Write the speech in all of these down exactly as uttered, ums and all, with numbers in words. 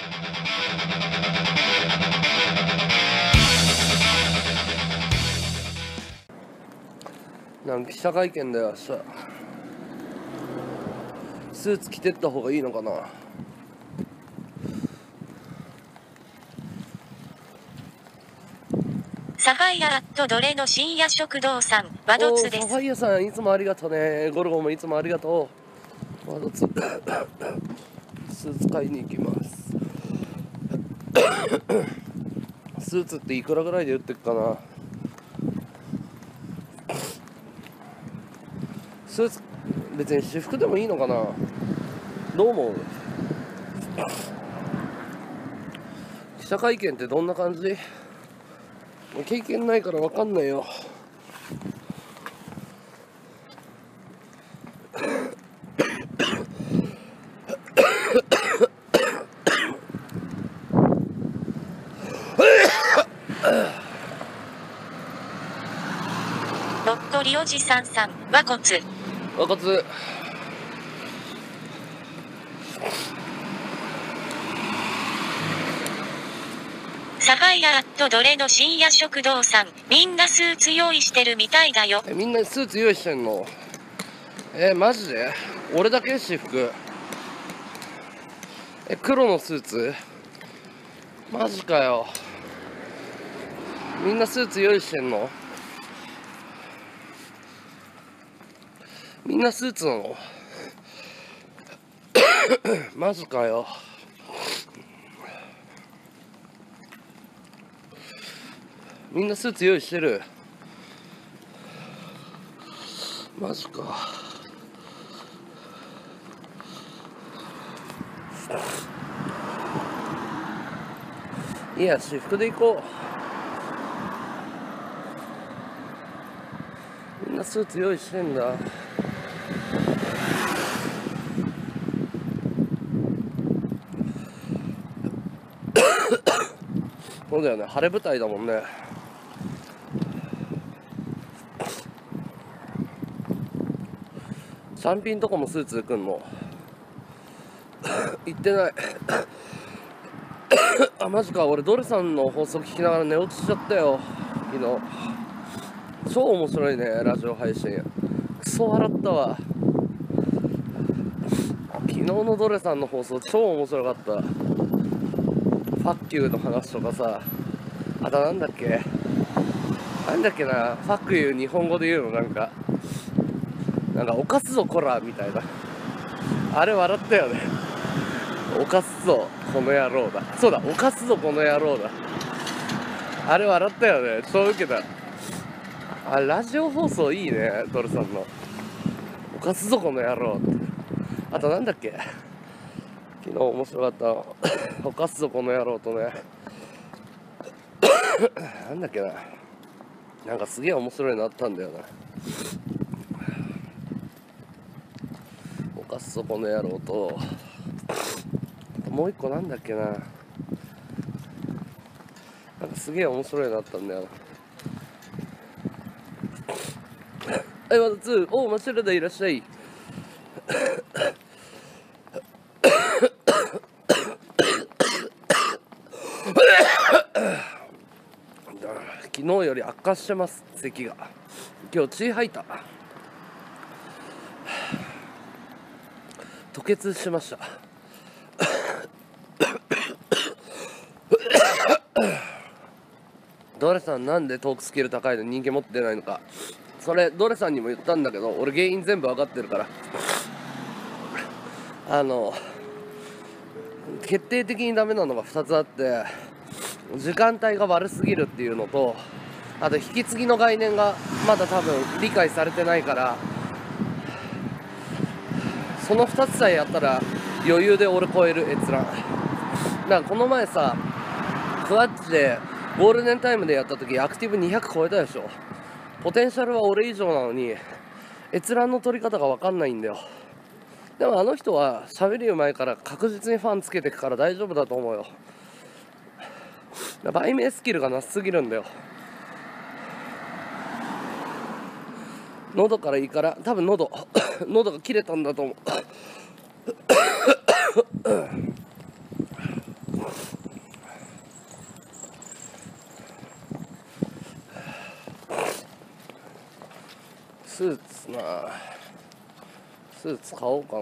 なんか記者会見だよ明日。スーツ着てった方がいいのかな。 サファイアとどれの深夜食堂さん、ワドツです。 サファイアさんいつもありがとうね。ゴルゴもいつもありがとう。ワドツスーツ買いに行きます。スーツっていくらぐらいで売ってるかな。スーツ別に私服でもいいのかな。どう思う？記者会見ってどんな感じ？経験ないから分かんないよ。 鳥取おじさんさん、和骨。 和骨。 サファイアとどれの深夜食堂さん、みんなスーツ用意してるみたいだよ。 え、みんなスーツ用意してんの？え、マジで？俺だけ私服？え、黒のスーツ？マジかよ。みんなスーツ用意してんの？みんなスーツなの？マジかよ。みんなスーツ用意してる？マジか。いや、私服で行こう。みんなスーツ用意してんだ。そうだよね、晴れ舞台だもんね。単品とかもスーツで来んの？行ってない。あ、マジか。俺ドルさんの放送聞きながら寝落ちしちゃったよ昨日。超面白いね、ラジオ配信。クソ笑ったわ。昨日のドルさんの放送超面白かった。ファッキューの話とかさ、あとなんだっけなんだっけな、ファックユー日本語で言うのなんかなんか犯すぞこらみたいな、あれ笑ったよね。犯すぞこの野郎だ。そうだ、犯すぞこの野郎だ。あれ笑ったよね。超ウケた。あ、ラジオ放送いいね、ドルさんの。犯すぞこの野郎って。あとなんだっけ、昨日面白かったの犯すぞこの野郎とねなんだっけな、なんかすげえ面白いのあったんだよな。犯すぞこの野郎と、もう一個なんだっけな、なんかすげえ面白いのあったんだよな。はい、ワンツー、おう、マシュルダいらっしゃい。昨日より悪化してます、咳が。今日血吐いた。吐血しました。ドレさんなんでトークスキル高いの人気持ってないのか、それドレさんにも言ったんだけど、俺原因全部分かってるから。あの決定的にダメなのがふたつあって、時間帯が悪すぎるっていうのと、あと引き継ぎの概念がまだ多分理解されてないから、そのふたつさえやったら余裕で俺超える閲覧。だからこの前さ、クワッチでゴールデンタイムでやった時アクティブにひゃく超えたでしょ。ポテンシャルは俺以上なのに閲覧の取り方が分かんないんだよ。でもあの人は喋りうまいから確実にファンつけていくから大丈夫だと思うよ。売名スキルがなさすぎるんだよ。喉からいいから、多分喉喉が切れたんだと思うスーツな、スーツ買おうかな。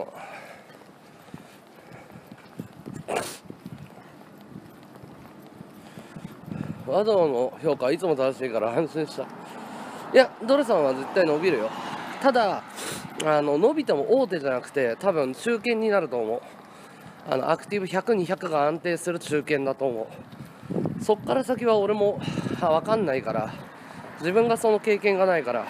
和道の評価いつも正しいから安心した。いや、ドルさんは絶対伸びるよ。ただあの伸びても大手じゃなくて多分中堅になると思う。あのアクティブひゃく、にひゃくが安定する中堅だと思う。そっから先は俺も分かんないから、自分がその経験がないから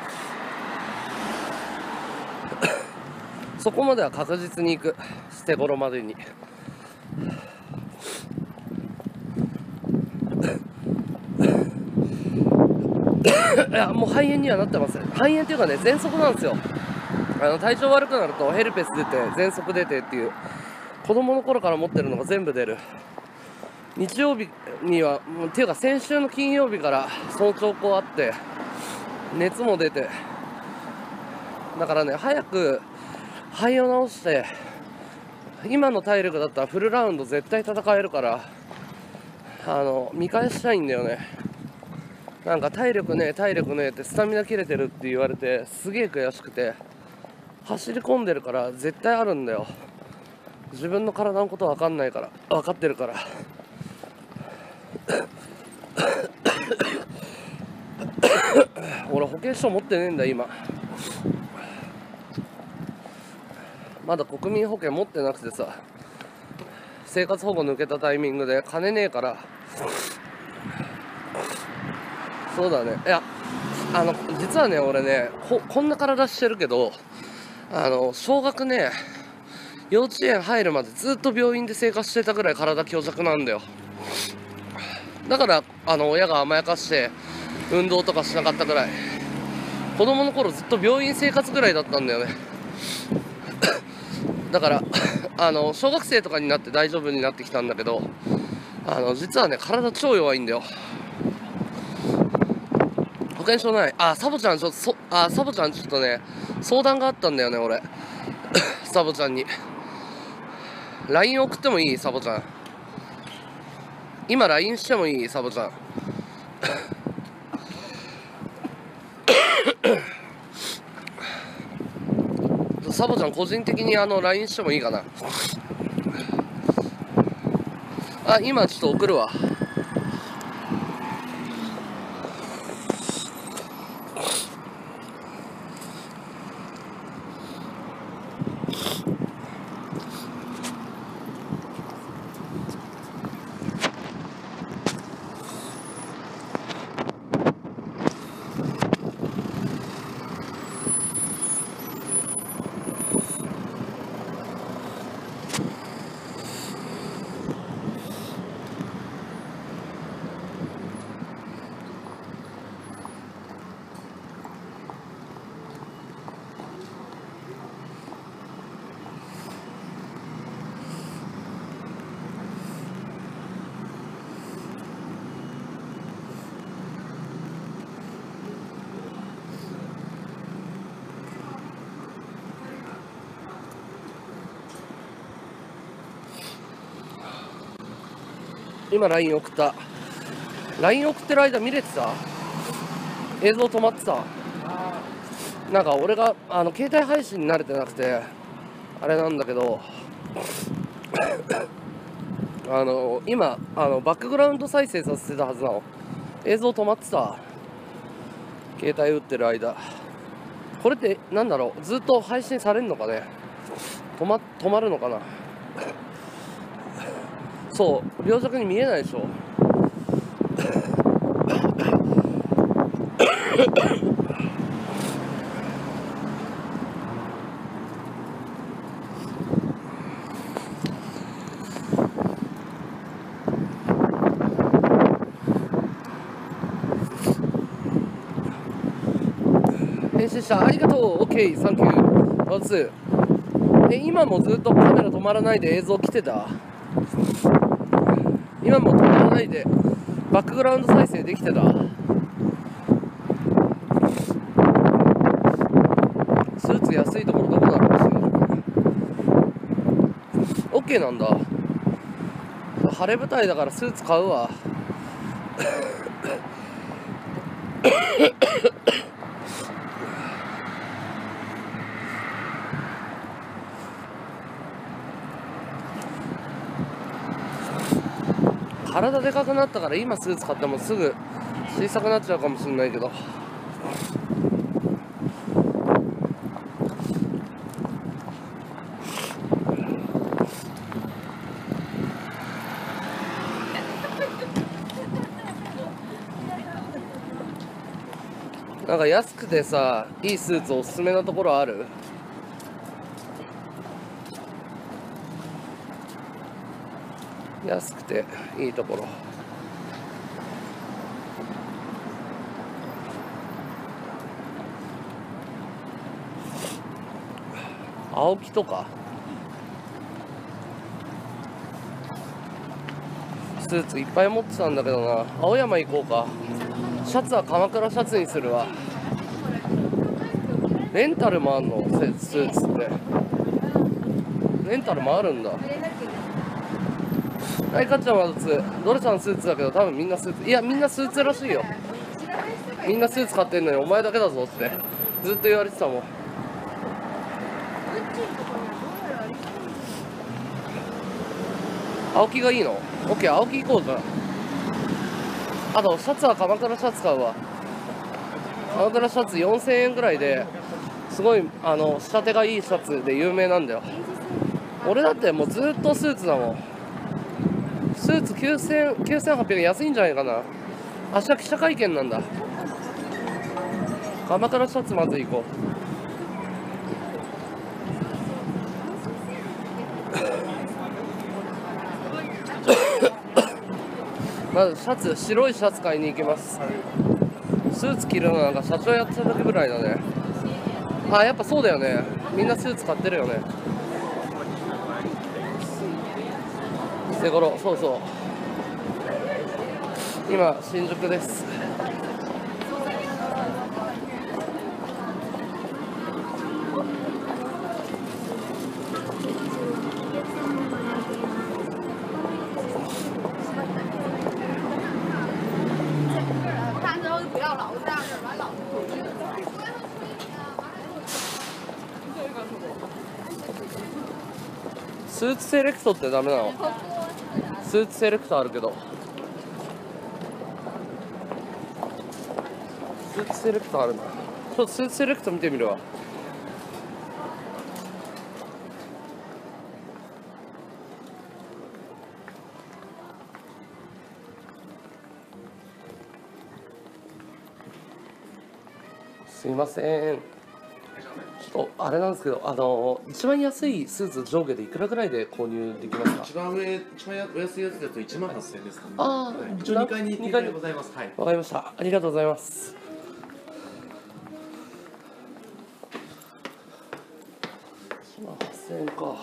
そこまでは確実に行く、捨て頃までに。いや、もう肺炎にはなってます。肺炎っていうかね、喘息なんですよ。あの体調悪くなるとヘルペス出て喘息出てっていう、子供の頃から持ってるのが全部出る。日曜日にはもうっていうか先週の金曜日からその兆候あって、熱も出て、だからね、早く肺を治して、今の体力だったらフルラウンド絶対戦えるから、あの見返したいんだよね。なんか体力ねえ体力ねえってスタミナ切れてるって言われてすげえ悔しくて、走り込んでるから絶対あるんだよ。自分の体のこと分かんないから、分かってるから俺保険証持ってねえんだ今。まだ国民保険持ってなくてさ、生活保護抜けたタイミングで金ねえから。そうだね。いや、あの実はね、俺ね こ, こんな体してるけど、あの小学ね幼稚園入るまでずっと病院で生活してたぐらい体強弱なんだよ。だからあの親が甘やかして運動とかしなかったぐらい、子供の頃ずっと病院生活ぐらいだったんだよねだからあの小学生とかになって大丈夫になってきたんだけど、あの実はね体超弱いんだよ。保険証ない。あ、サボちゃんちょっとそあサボちゃんちょっとね相談があったんだよね俺サボちゃんに ライン 送ってもいい？サボちゃん今 ライン してもいい？サボちゃんサボちゃん個人的にあの ライン してもいいかな。あ、今ちょっと送るわ。今 ライン 送った。 ライン 送ってる間見れてた？映像止まってた？なんか俺があの携帯配信に慣れてなくてあれなんだけどあの今あのバックグラウンド再生させてたはずなの。映像止まってた。携帯打ってる間。これってなんだろう、ずっと配信されるのかね。止ま止まるのかな。そう両弱に見えないでしょ返信した。ありがとう。 OK サンキュー。ワンツー。え今もずっとカメラ止まらないで映像来てた？今も止まらないでバックグラウンド再生できてた？スーツ安いところどこだろう。 OK なんだ。晴れ舞台だからスーツ買うわ体でかくなったから今スーツ買ってもすぐ小さくなっちゃうかもしれないけど、なんか安くてさ、いいスーツおすすめなところある？安くていいところ。青木とかスーツいっぱい持ってたんだけどな。青山行こうか。シャツは鎌倉シャツにするわ。レンタルもあんの？スーツってレンタルもあるんだ。はい、かっちゃんはどれさんスーツだけど、多分みんなスーツ、いやみんなスーツらしいよ。みんなスーツ買ってんのにお前だけだぞってずっと言われてたもん。青木がいいの？ OK、 青木行こうか。あとシャツは鎌倉シャツ買うわ。鎌倉シャツよんせんえんぐらいですごい、あの仕立てがいいシャツで有名なんだよ。俺だってもうずっとスーツだもん。スーツきゅうせんはっぴゃくえん、安いんじゃないかな。明日記者会見なんだ。鎌倉シャツまず行こうまずシャツ、白いシャツ買いに行きます。スーツ着るのなんか社長やってた時ぐらいだね。あ、やっぱそうだよね。みんなスーツ買ってるよね。瀬ごろ、そうそう。今新宿です。スーツセレクトってダメなの？スーツセレクトあるけど。スーツセレクトあるな。ちょっとスーツセレクト見てみるわ。すいません。ちょっとあれなんですけど、あの一番安いスーツ上下でいくらぐらいで購入できますか？ 一番上、一番お安いやつだといちまんはっせんえんですかね。 ああ、 はい、一応にかいににかいでございます。はい。 わかりました。ありがとうございます。いちまんはっせんえんか。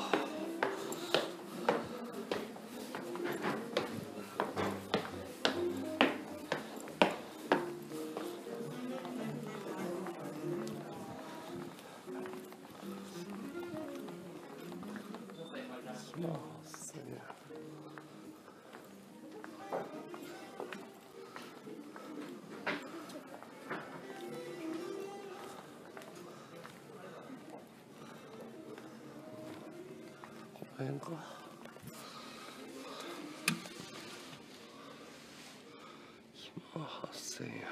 この辺か。いちまんはっせんえん。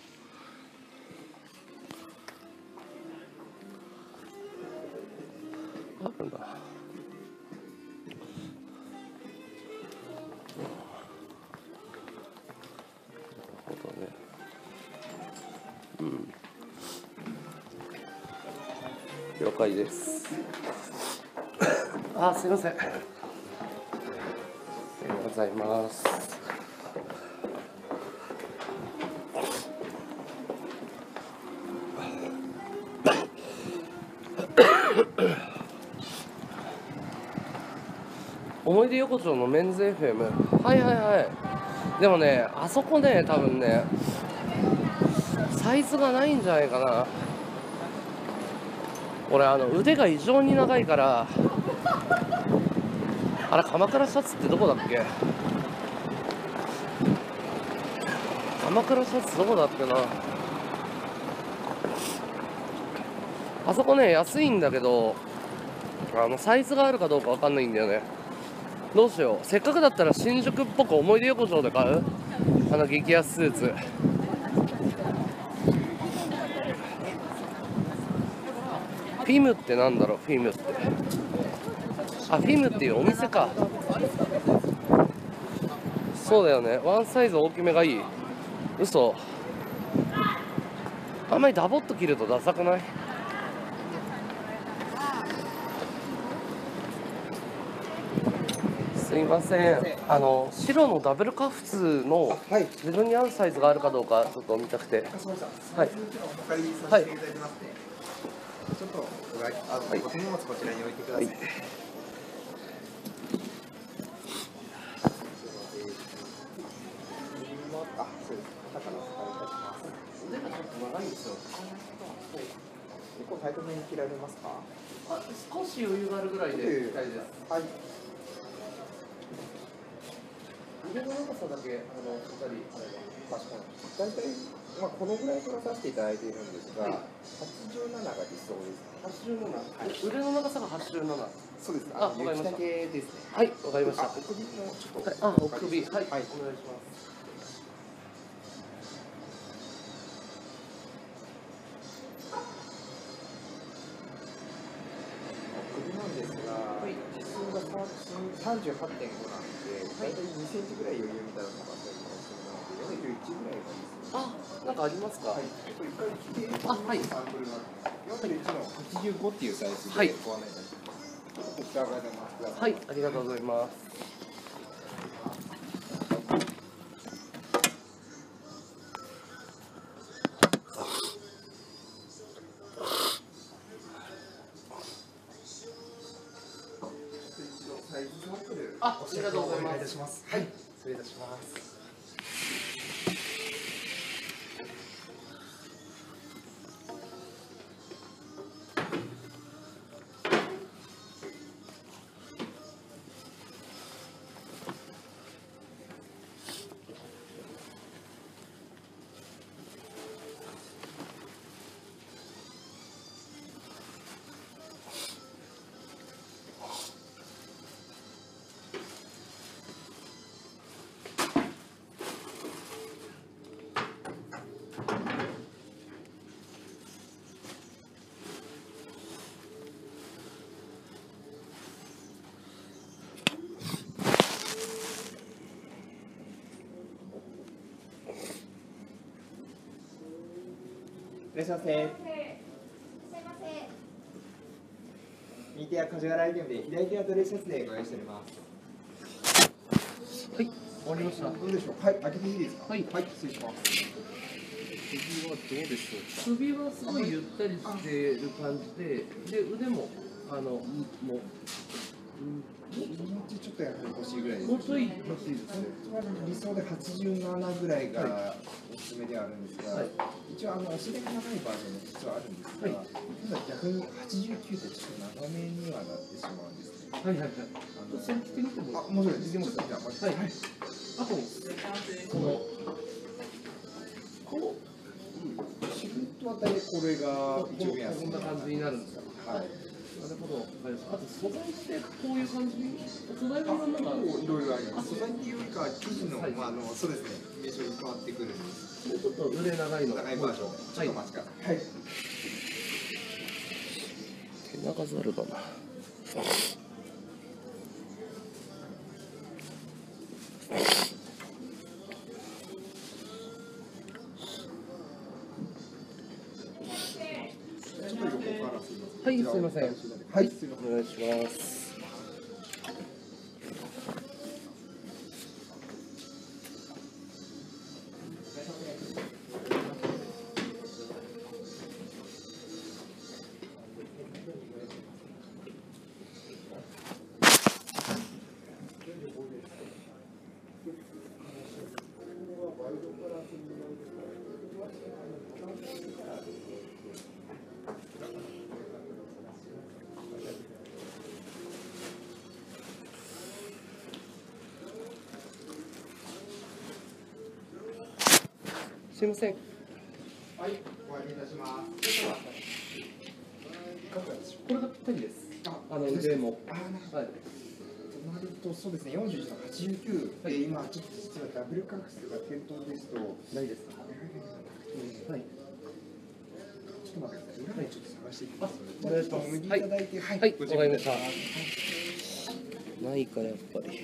あるな。なるほどね。うん。了解です。あ、すいません。ありがとうございます。思い出横丁のメンズ エフエム。はいはいはい。でもね、あそこね、多分ね、サイズがないんじゃないかな。俺、あの腕が異常に長いから。あれ、鎌倉シャツってどこだっけ？鎌倉シャツどこだっけな。あそこね、安いんだけど、あのサイズがあるかどうかわかんないんだよね。 どうしよう。せっかくだったら新宿っぽく思い出横丁で買う、あの激安スーツ。フィムってなんだろう。フィムって、あ、フィムっていうお店か。そうだよね、ワンサイズ大きめがいい。嘘、あんまりダボっと着るとダサくない？すいません、あの白のダブルカフスのはい。 自分に合うサイズがあるかどうかちょっと見たくて。 そうした。 はいサイズをお借りさせていただきますね。ちょっとおがいあ、 はいお手荷物こちらに置いてください。 はいあ、そうです。だからお願いいたします。 腕がちょっと長いんですよ。 結構タイトめに着られますか？ あ、少し余裕があるぐらいで着たいです。 はい。 腕の長さだけあのしっかりあれば。 確かに。大体まあこのぐらい取らさせていただいているんですが、 はいはちじゅうななが理想です。 はちじゅうなな、 はい腕の長さがはちじゅうなな。 そうです。 ああの、雪わかりました丈ですね。 はい、わかりました。 あ、お首のちょっと。 はい、あ、お首、はい、 はい。 お願いします。 首なんですが、 はい実寸がさんじゅうはちてんごなんで、大体にセンチぐらい余裕みたいなのがあったりとかするので、よんじゅういちぐらいがいいです。 あ、なんかありますか。 はい、えっと、一回着て、 あはいサンプルがよんじゅういちのはちじゅうごっていうサイズではいご案内いたします。ちょっとこちら側でお待ちくださ。 はいい、ありがとうございます。 サイズサンプル、 あ、ありがとうございますお願いいたします。はい、失礼いたします。いらっしゃいませ。右手はカジュアルアイテムで、左手はドレスシャツでご用意しております。 はい、終わりました。 どうでしょう。はい、開けていいですか。 はいはい、失礼します。 首はどうでしょうか。 首はすごいゆったりしてる感じで、で、腕も、あの、もう、 気持ちちょっとやはり欲しいぐらいです。 もうちょい欲しいですね。 本当は理想ではちじゅうななぐらいがおすすめではあるんですが、 はい一応あのお尻が長いバージョンも実はあるんですが、 はいただ逆にはちじゅうきゅうってちょっと長めにはなってしまうんですね。 はいはいはい。 あのそれ着てみてもいい？ あ、面白いです。 いけますか？ じゃあ、まずはいはい。 あと、この、こう、 シルエットは大体これが一応目安こんな感じになるんですか。 はい。 なるほど。あと素材ってこういう感じに、素材もいろんなのがある。 いろいろあります。素材っていうよりかは生地の、まああのそうですね、名称に変わってくるんです。 ちょっと腕長いの。 長いバージョン。ちょっとお待ちください。はい。 手長ザルだな。 ちょっと横からすみません。 はい、すいません。 はい、すみません。 お願いします。すいません。 はい、お詫びいたします。いかがでしょうこれがぴったりです。 か。 あの腕も。 あ、なるほど。 はい。 隣とそうですね、よんじゅういちのはちじゅうきゅうで、今、ちょっと実はダブルカックスが店頭ですと、 ないですか。はい。 ちょっと待ってください、裏にちょっと探していきますので、 お願いしますお脱ぎいただいて、はい、 はい、 ごわかりました。 はいないか、やっぱり。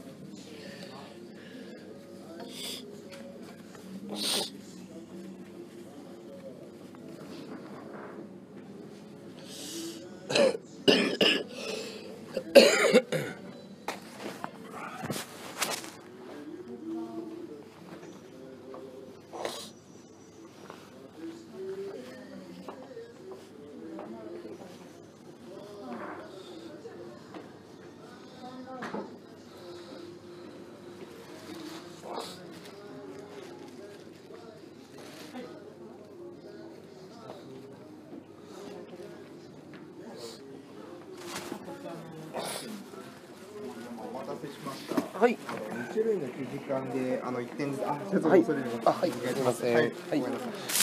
お待たせしました。 はい。 あのに種類の生地感で、あのいってんずつ、あ、ちょっとはいそれでもあはいお願いします。 すいませんはい、 はいごめんなさい。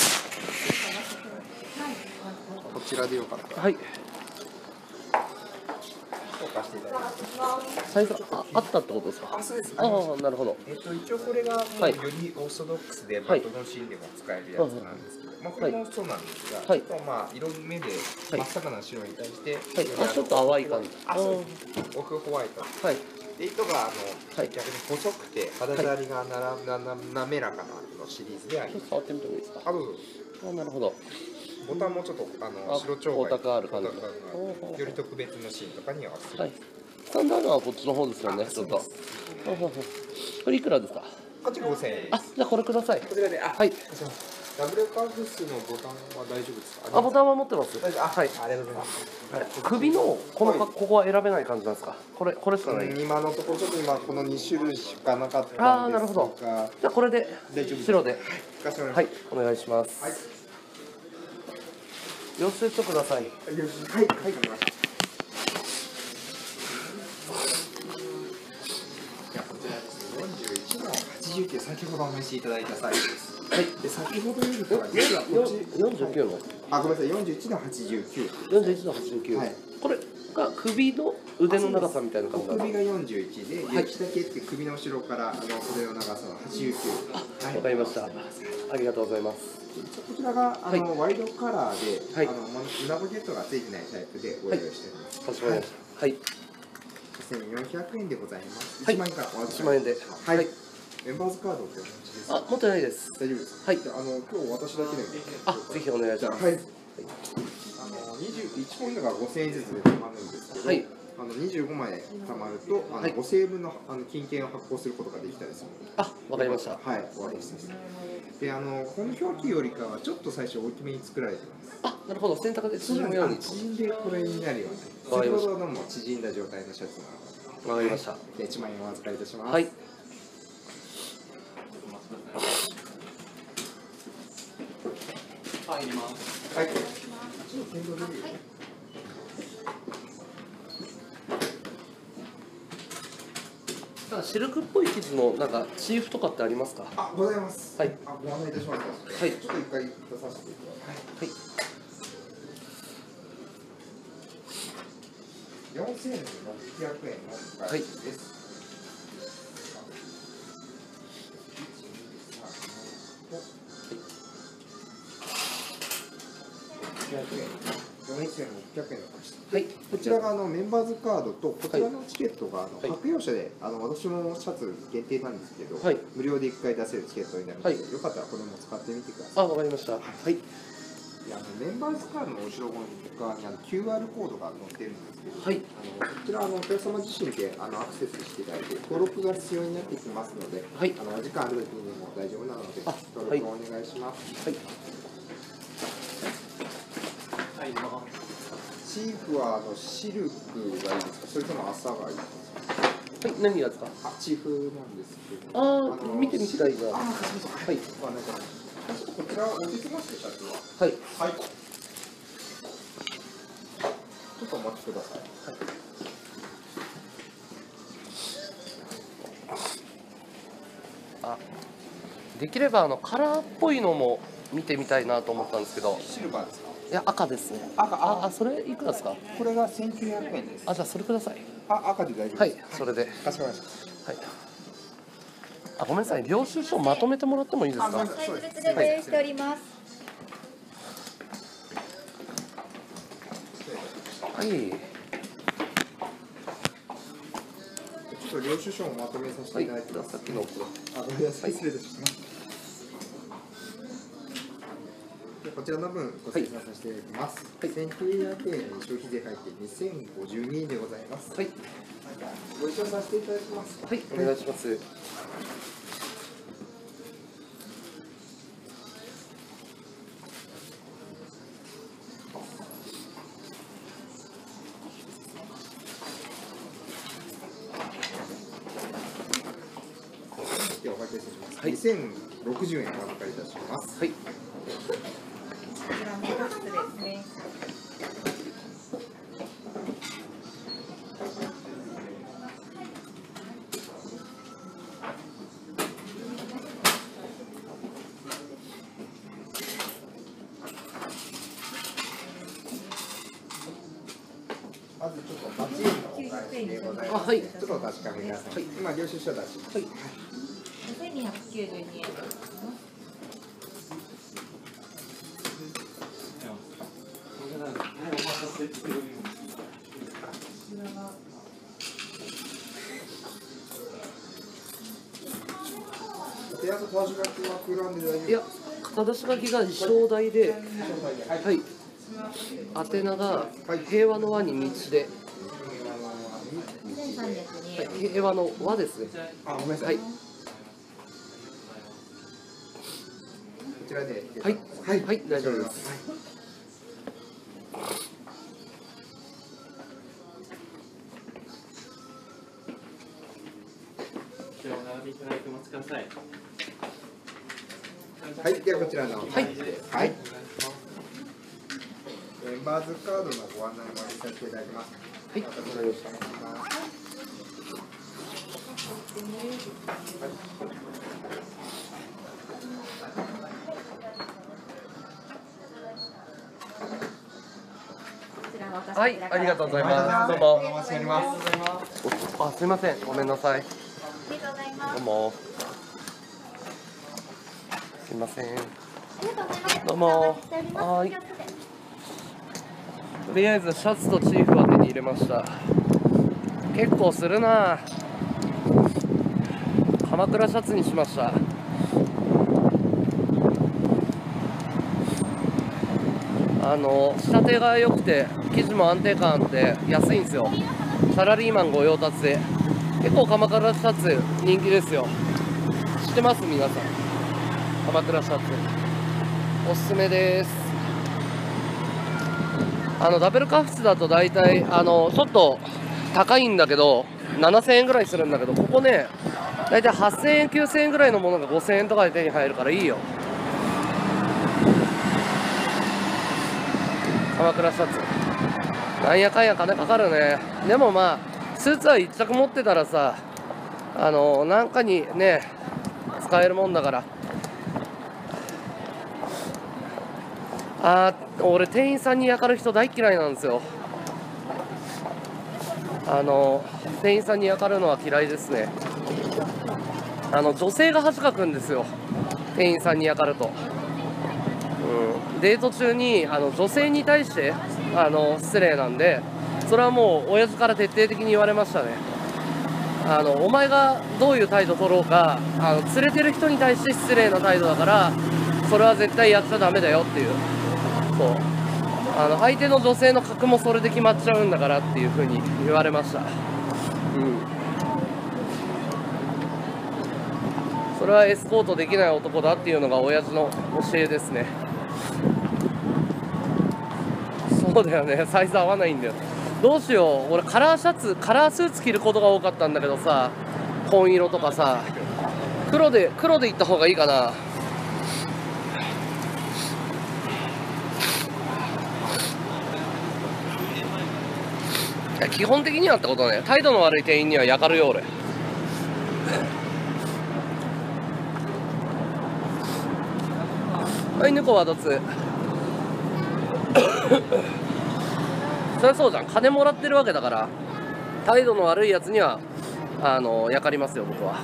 こちらでよかったらはい。 紹介していただきます。 サイズああったってことですか。 あ、そうです。 ああ、なるほど。 えっと、一応これがもうはいよりオーソドックスではいバトのシーンでも使えるやつなんですけど、まあこれもそうなんですが、 はいちょっとまあ色目で真っ逆な白に対して、 はい。あ、ちょっと淡い感じ。 あ、そうです。オフホワイト。 はい。 で糸があの、 はい逆に細くて肌触りがなら、なな滑らかなのシリーズでありちょっます。 と触ってみてもいいですか。 あ、どうぞ。 あ、なるほど。 ボタンもちょっとあのあ白蝶光沢ある感じ光沢があるより特別のシーンとかに合わせて。 はい。スタンダードはこっちの方ですよね。ちょっと。 そうですほうほうほうこれいくらですか。 こっちがごせんえん。 あ、じゃあこれください。 こちらで、あ、 はい。 ダブルカーフスのボタンは大丈夫ですか。 あ、ボタンは持ってます。 大丈夫。あ、 はい。 ありがとうございます。 はい首のこのかここは選べない感じなんですか。これこれしかない。 うん今のところちょっと今このに種類しかなかったんですあーなるほどがじゃあこれで大丈夫です白で。 かしこまりましはい、お願いします。 はい寄せてください。 た。はい、はい、わかりました。じゃあこちらですね、よんじゅういちのはちじゅうきゅう、先ほどお召しいただいたサイズです。 はい。 で、先ほどよりかは実はこっち四十九のあ、ごめんなさい、よんじゅういちのはちじゅうきゅう。 四十一の八十九。 はいこれが首の腕の長さみたいな感じなんです首がよんじゅういちで、 はい雪丈って首の後ろからあの袖の長さはちじゅうきゅう。はいわかりました。ありがとうございます。 こちらがあの、ワイドカラーで、 はいあの胸ポケットがついてないタイプでご用意しております。 かしこまりました。はい。 千四百円でございます。 はい一万円からお預かり一万円で。 はい。 はいメンバーズカードってお持ちですか。 あ、持ってないです。 大丈夫です。 はいじゃあ、あの今日私だけでも。 あ、ぜひお願いします。 じゃあ、はい。あの二十一ポイントが五千円ずつで貯まるんですけど。 はい。 あの二十五枚貯まると、あのはい五千円分のあの金券を発行することができたりするので。 あ、わかりました。 はい、終わりです。で、あのこの表記よりかはちょっと最初大きめに作られてます。 あ、なるほど。選択で縮むように。 縮んでこれになるように。 わかりました先ほどのも縮んだ状態のシャツなので。 わかりました。 で一万円お預かりいたします。 はい。 入ります。 はい。ちょっと先導できる。 なんかシルクっぽい生地のなんかチーフとかってありますか。はあ、ございます。 はい。 あ、ご案内いたします。 はいちょっと一回出させてください。 い。 四千六百円のはいです。四千六百円の貸しはい。 こちらがあのメンバーズカードとこちらのチケットがあのはい白洋車であの私もシャツ限定なんですけど、 はい無料でいっかい出せるチケットになるので、 はいよかったらこれも使ってみてください。 あ、わかりました。はい。 であのメンバーズカードの後ろ側にあの キューアール コードが載ってるんですけど、 はい。 あのこちらあのお客様自身であのアクセスしていただいて登録が必要になってきますので、 はいあのお時間ある時にでも大丈夫なのであ登録をお願いします。 はい。 入ります。 チーフはあのシルクがいいですか、それとも朝がいいですか。 はい。何がですか。 あ、チーフなんですけど。 あーの見てみたいなあ、わかりました。 はいご案内いたしますこちら落ちてますシャツは。 はい。 はい。ちょっとお待ちください。 あ、できればあのカラーっぽいのも見てみたいなと思ったんですけど。 シルバーですか。 いや赤ですね。 赤、 あ、あそれいくらですか。 これが千九百円です。 あ、じゃあそれください。 あ、赤で大丈夫はいです。 それでかしこまりましはい。あ、ごめんなさい、領収書まとめてもらってもいいですか。 あはそうそうです別でご用意しております。 い。 ちょっと領収書をまとめさせはい。 ていただいてます。 じゃあさっきの。 あ、ごめんなさい、失礼いたします。でこちらの分ご精算させていただきます。 はいせんきゅうひゃくえん消費税入ってにせんごじゅうにえんでございます。 はい。 ご一緒させていただきます。 はい、お願いします。 ではお会計失礼します。 はいにせんろくじゅうえんお預かりいたします。 はい。 こちらのカスですね。 まずちょっとバチ円のお返しでございます。 あはいちょっとお確かめください。 はい今領収書出します。 はい。 ごせんにひゃくきゅうじゅうにえんです。 手当と正し書きは空欄で大丈夫ですか。 いや、正し書きが衣装代で。 はい。 はい。宛名が平和の和に道で。 千三百にえん。 はい、平和の和ですね。 あ、ごめんなさ。 はいい。 こちらで。 はい。 はい。 はい、大丈夫です。 ではお並びいただいてお待ちください。 はい。ではこちらの。 はい。 はい。メンバーズカードのご案内もさせていただきます。 はい、わかりました。 こちらお渡しはいいただ、きありがとうございあます。どうも。 お待ちしております。 あ、すみません、ごめんなさい。 ありがとうございます。 どうも。すみません。 ありがとうございます。 どうもお待ちしております。 はい気をつけてとりあえずシャツとチーフは手に入れました。結構するな。鎌倉シャツにしました。あの仕立てが良くて生地も安定感あって安いんですよ。サラリーマン御用達で結構鎌倉シャツ人気ですよ。知ってます皆さん。鎌倉シャツおすすめです。あのダブルカフスだと大体あのちょっと高いんだけどななせんえんぐらいするんだけど、ここね大体はっせんえんきゅうせんえんぐらいのものがごせんえんとかで手に入るからいいよ。鎌倉シャツなんやかんや金かかるね。でもまあスーツはいっ着持ってたらさ、あのなんかにね使えるもんだから。あー、俺店員さんに焼かる人大嫌いなんですよ。あの店員さんに焼かるのは嫌いですね。あの女性が恥かくんですよ、店員さんに焼かると。うん、デート中にあの女性に対してあの失礼なんで、それはもう親父から徹底的に言われましたね。あのお前がどういう態度取ろうか、あの連れてる人に対して失礼な態度だから、それは絶対やっちゃダメだよっていう。そう、あの相手の女性の格もそれで決まっちゃうんだからっていう風に言われました。うん、それはエスコートできない男だっていうのが親父の教えですね。そうだよね、サイズ合わないんだよ。どうしよう、俺カラーシャツカラースーツ着ることが多かったんだけどさ、紺色とかさ、黒で黒でいった方がいいかな。いや基本的にはってことね。態度の悪い店員にはやかるよ俺。はい、猫はどつそりゃそうじゃん、金もらってるわけだから態度の悪いやつにはあのやかりますよ僕は。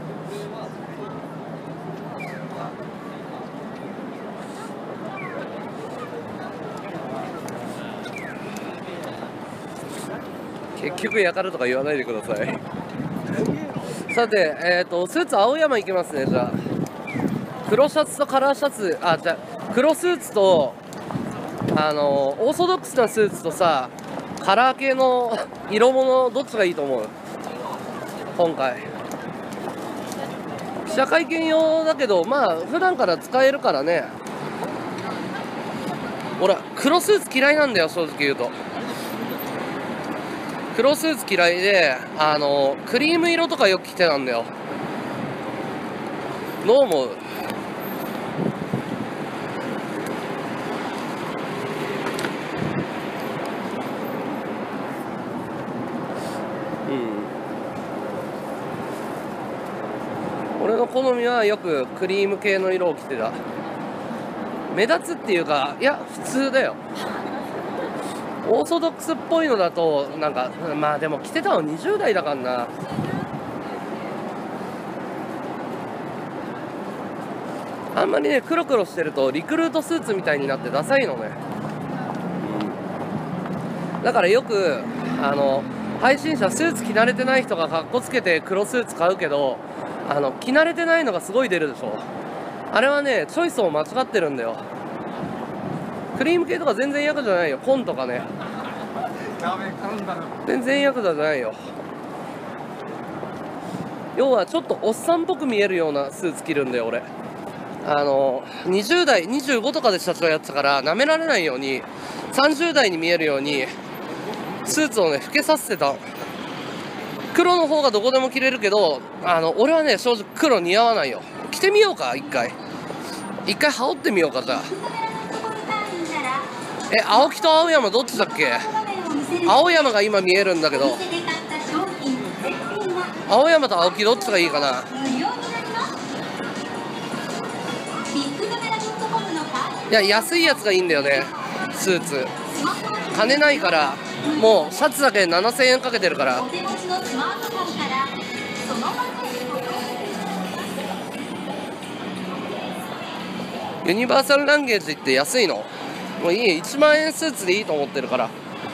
結局やかるとか言わないでください。さて、えー、とスーツ青山行きますね。じゃあ黒シャツとカラーシャツ、あじゃあ黒スーツとあのオーソドックスなスーツとさカラー系の色物どっちがいいと思う？今回記者会見用だけどまあ普段から使えるからね。俺黒スーツ嫌いなんだよ正直言うと。黒スーツ嫌いで、あのクリーム色とかよく着てたんだよ。どう思う？うん。俺の好みはよくクリーム系の色を着てた。目立つっていうか、いや普通だよ。オーソドックスっぽいのだとなんかまあでも着てたのにじゅう代だからな。あんまりね黒黒してるとリクルートスーツみたいになってダサいのね、うん、だからよくあの配信者スーツ着慣れてない人がかっこつけて黒スーツ買うけど、あの着慣れてないのがすごい出るでしょ。あれはねチョイスを間違ってるんだよ。クリーム系とか全然ヤクザじゃないよ。紺とかね全然ヤクザじゃないよ。要はちょっとおっさんっぽく見えるようなスーツ着るんだよ俺。あのにじゅう代にじゅうごとかで社長やってたからなめられないようにさんじゅう代に見えるようにスーツをね老けさせてた。黒の方がどこでも着れるけど、あの俺はね正直黒似合わないよ。着てみようか一回一回羽織ってみようか。じゃあえ、青木と青山どっちだっけ？青山が今見えるんだけど、青山と青木どっちがいいかな。いや安いやつがいいんだよねスーツ。金ないからもうシャツだけななせんえんかけてるから。ユニバーサルランゲージって安いの？もういい、いちまんえんスーツでいいと思ってるから。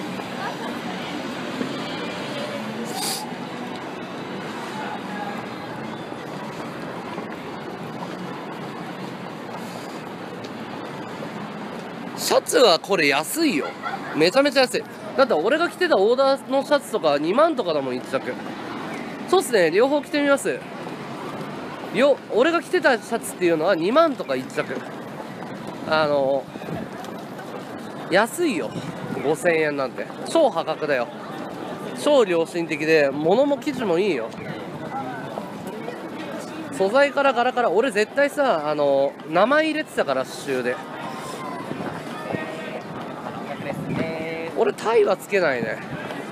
シャツはこれ安いよ。めちゃめちゃ安い。だって俺が着てたオーダーのシャツとかにまんとかだもんいっちゃく。そうっすね、両方着てみます。よ俺が着てたシャツっていうのはにまんとかいっちゃく。あの安いよごせんえんなんて。超破格だよ。超良心的で物も生地もいいよ。素材から柄から俺絶対さあの名前入れてたから刺繍で。俺タイはつけないね。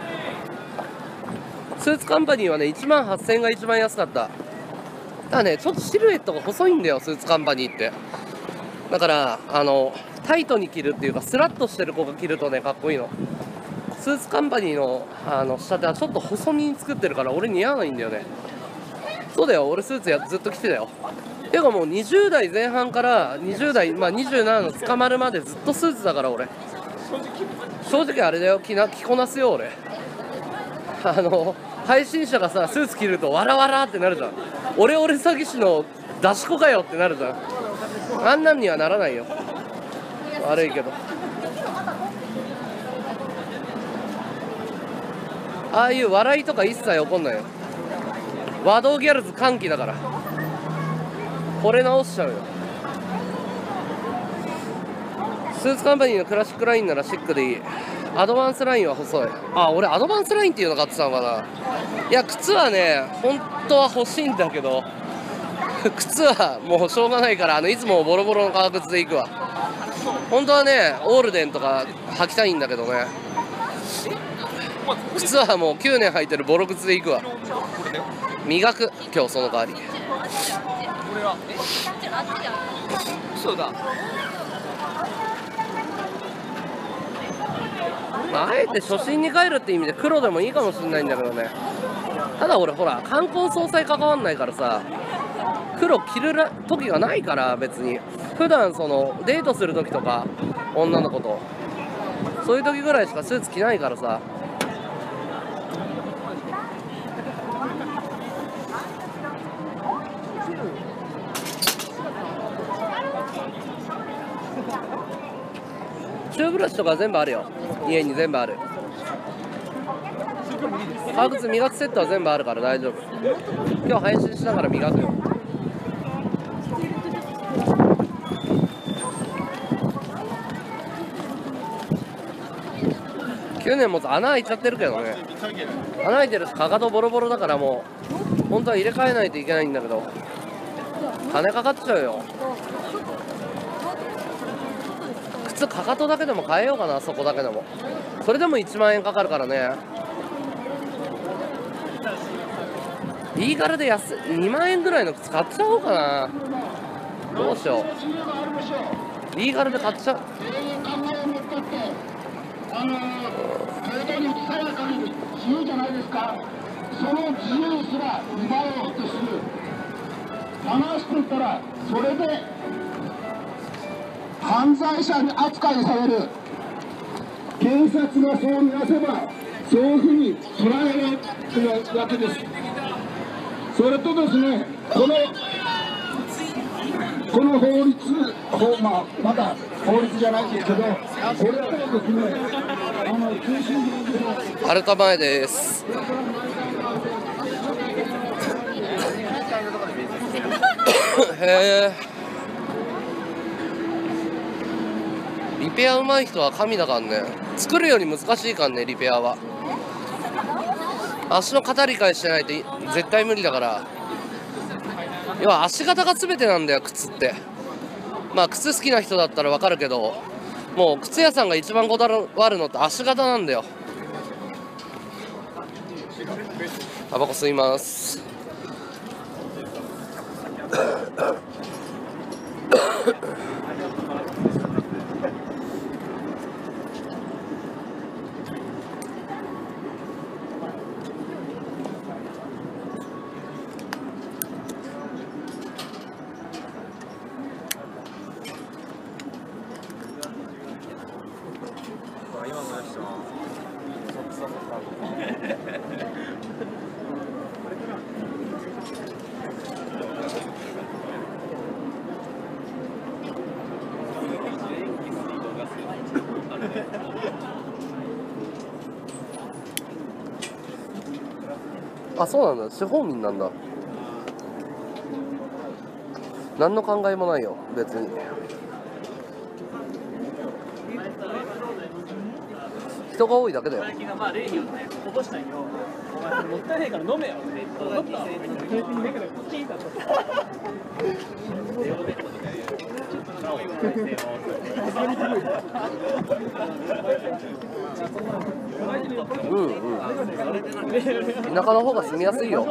スーツカンパニーはねいちまんはっせんえんが一番安かった。ただねちょっとシルエットが細いんだよスーツカンパニーって。だからあのタイトに着るっていうかスラッとしてる子が着るとねかっこいいの。スーツカンパニーのあの仕立てはちょっと細身に作ってるから俺似合わないんだよね。そうだよ俺スーツやずっと着てたよ。ていうかもうにじゅう代前半からにじゅう代まあにじゅうななの捕まるまでずっとスーツだから俺。正直あれだよ着な着こなすよ俺。あの配信者がさスーツ着るとわらわらってなるじゃん。俺俺詐欺師の出し子かよってなるじゃん。あんなんにはならないよ。悪いけどああいう笑いとか一切起こんないよ。和道ギャルズ歓喜だから惚れ直しちゃうよ。スーツカンパニーのクラシックラインならシックでいい。アドバンスラインは細い。あ俺アドバンスラインっていうの買ってたのかな。いや靴はね本当は欲しいんだけど靴はもうしょうがないからあのいつもボロボロの革靴で行くわ。本当はねオールデンとか履きたいんだけどね靴はもうきゅうねん履いてるボロ靴で行くわ。磨く今日その代わり。そうだまあ、あえて初心に帰るって意味で黒でもいいかもしれないんだけどね。ただ俺ほら冠婚葬祭関わんないからさ、黒着るら時がないから。別に普段そのデートする時とか女の子とそういう時ぐらいしかスーツ着ないからさ。チューブラシとか全部あるよ、家に全部ある。革靴磨くセットは全部あるから大丈夫。今日配信しながら磨くよ。きゅうねんもつ穴開いちゃってるけどね。穴開いてるしかかとボロボロだから、もう本当は入れ替えないといけないんだけど金かかっちゃうよ。靴かかとだけでも変えようかな、そこだけでも。それでもいちまんえんかかるからね。リーガルで安いにまんえんぐらいの靴買っちゃおうかな。どうしよう、リーガルで買っちゃう。 あの体にさらかに自由じゃないですか。その自由すら奪おうとする。話していったらそれで犯罪者に扱いされる。警察がそう見なせばそういうふうに捉えるというわけです。それとですね、このこの法律、法まあ、まだ法律じゃないんですけど、これからですね、あの通信法アルタ前です。へえ。リペア上手い人は神だからね。作るより難しいからね、リペアは。足の型理解してないと絶対無理だから。要は足型が全てなんだよ、靴って。まあ靴好きな人だったら分かるけど、もう靴屋さんが一番こだわるのって足型なんだよ。タバコ吸います。あ、そうなんだ。地方民なんだ。何の考えもないよ、別に。人が多いだけだよ。 まあ例によって落としたんよ。お前もったいないから飲めよ。飲った。 うんうん。田舎の方が住みやすいよ。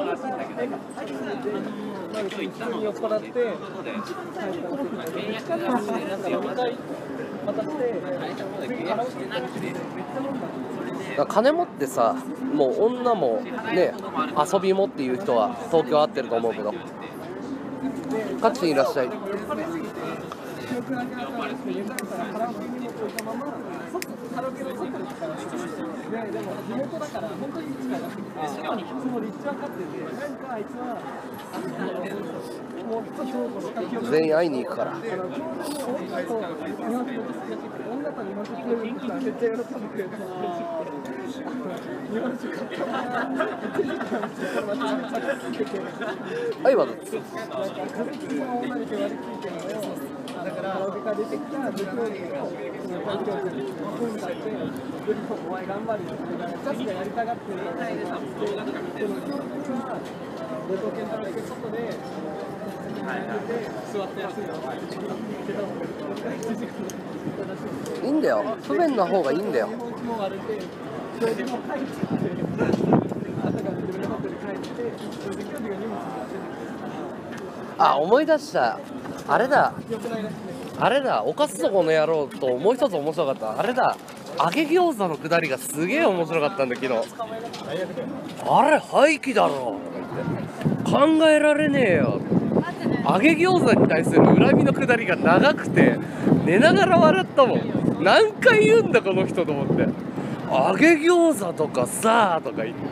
酔っ払って、 だ金持ってさ、もう女もね、遊びもっていう人は東京合ってると思うけど、各地にいらっしゃい。全員会いに行くから。はい、まず。 だから、カラオケから出てきた物料理を環境に組んだって、お前頑張るよ。確かやりたがってるのが、その教育は、レトケンタロケ外で、座って休むの。 いいんだよ。不便な方がいいんだよ。あ、思い出した。あれだ。あれだ。犯すぞこの野郎ともう一つ面白かった。あれだ。 揚げ餃子のくだりがすげえ面白かったんだ昨日。あれ廃棄だろとか言って、考えられねえよ。揚げ餃子に対する恨みのくだりが長くて寝ながら笑ったもん。何回言うんだこの人と思って、揚げ餃子とかさーとか言って、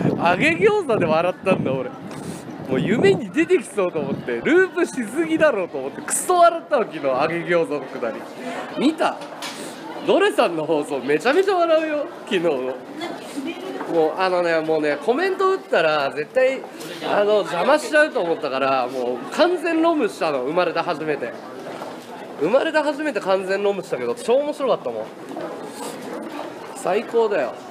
揚げ餃子で笑ったんだ俺。もう夢に出てきそうと思ってループしすぎだろうと思ってクソ笑ったわ昨日。揚げ餃子のくだり見た？ドレさんの放送めちゃめちゃ笑うよ昨日の。もうあのねもうねコメント打ったら絶対あの邪魔しちゃうと思ったから、もう完全ロムしたの。生まれて初めて生まれて初めて完全ロムしたけど超面白かったもん。最高だよ。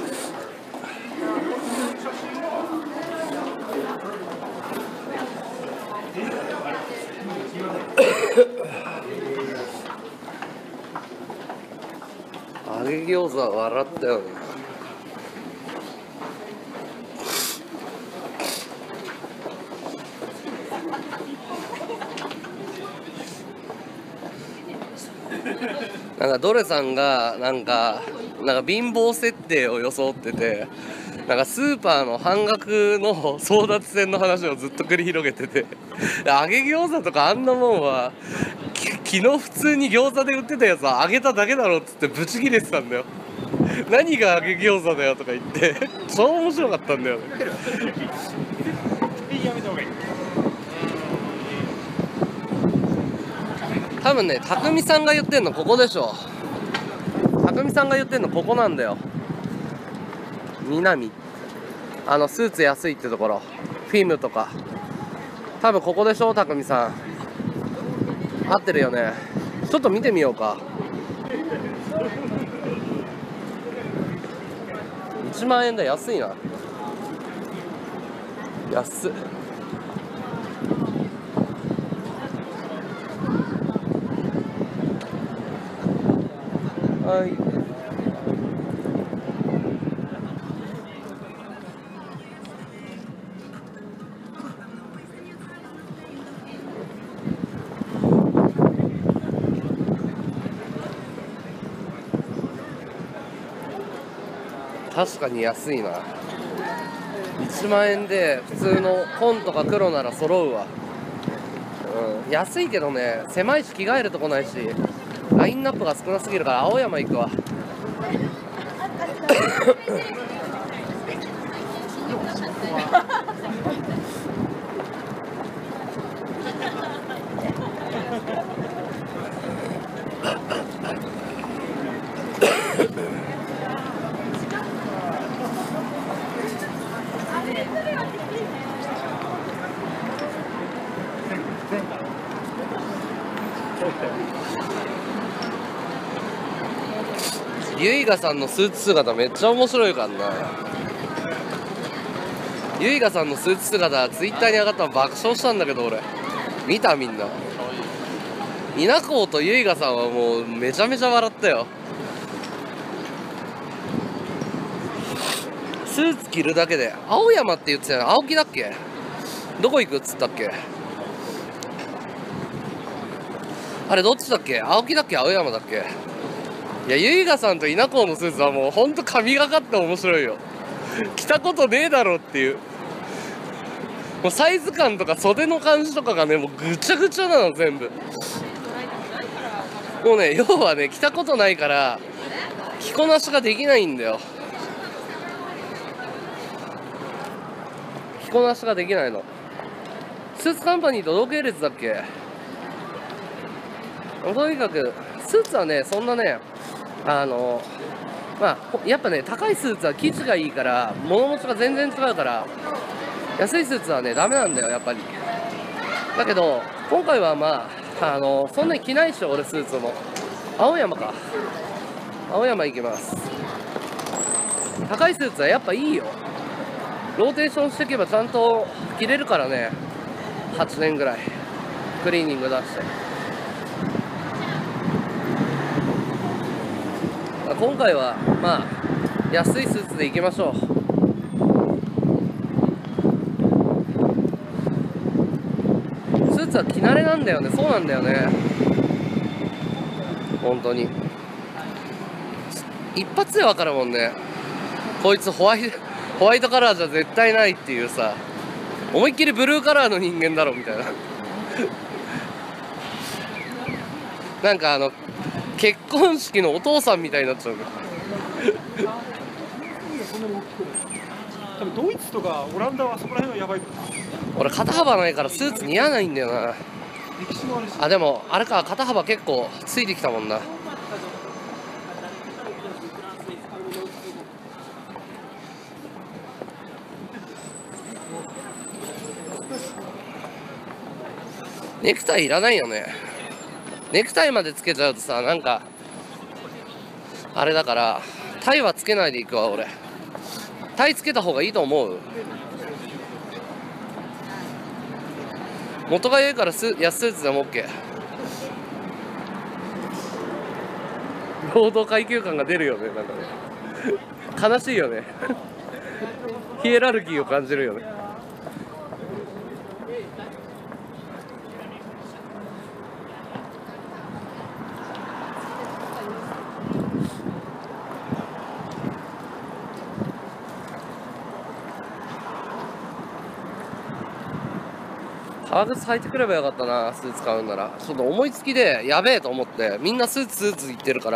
揚げ餃子は笑ったよね。なんかドレさんがなんかなんか貧乏設定を装ってて、なんかスーパーの半額の争奪戦の話をずっと繰り広げてて、揚げ餃子とかあんなもんは昨日普通に餃子で売ってたやつは揚げただけだろっつってブチ切れてたんだよ。何が揚げ餃子だよとか言って超面白かったんだよね。多分ね、匠さんが言ってんのここでしょ。匠さんが言ってんのここなんだよ。南あのスーツ安いってところ、フィムとか多分ここでしょ匠さん。合ってるよね。ちょっと見てみようか。いちまんえんだ。安いな。安っ。はい。確かに安いな。いちまんえんで普通の紺とか黒なら揃うわ。うん、安いけどね、狭いし着替えるとこないしラインナップが少なすぎるから青山行くわ。ゆいがさんのスーツ姿めっちゃ面白いからな。ゆいがさんのスーツ姿ツイッターに上がったの爆笑したんだけど俺見た。みんな稲子とゆいがさんはもうめちゃめちゃ笑ったよ。スーツ着るだけで。青山って言ってたよ。青木だっけ。どこ行くっつったっけ。あれどっちだっけ。青木だっけ青山だっけ。いや、ゆいがさんと稲子のスーツはもうほんと神がかって面白いよ。着たことねえだろっていう。もうサイズ感とか袖の感じとかがねもうぐちゃぐちゃなの全部。もうね要はね着たことないから着こなしができないんだよ。着こなしができないの。スーツカンパニーと同系列だっけ。とにかくスーツはねそんなねあのまあやっぱね高いスーツは生地がいいから物持ちが全然違うから、安いスーツはねダメなんだよやっぱり。だけど今回はまああのそんなに着ないでしょ俺スーツも。青山か。青山行きます。高いスーツはやっぱいいよ。ローテーションしていけばちゃんと着れるからね。はちねんぐらいクリーニング出して。今回はまあ安いスーツで行きましょう。スーツは着慣れなんだよね。そうなんだよね本当に。 一発で分かるもんね。こいつホワイトホワイトカラーじゃ絶対ないっていうさ、思いっきりブルーカラーの人間だろみたいななんかあの結婚式のお父さんみたいになっちゃうの多分ドイツとかオランダはそこら辺はやばい。 俺肩幅ないからスーツ似合わないんだよな。 歴史もあるし。 あでもあれか、肩幅結構ついてきたもんな。ネクタイいらないよね。ネクタイまでつけちゃうとさ、なんかあれだから、タイはつけないでいくわ俺。タイつけた方がいいと思う。元が良いからスいやスーツでも OK。 労働階級感が出るよね、なんかね悲しいよねヒエラルキーを感じるよね。革靴履いてくればよかったな、スーツ買うんなら。ちょっと思いつきでやべえと思って、みんなスーツスーツ言ってるから、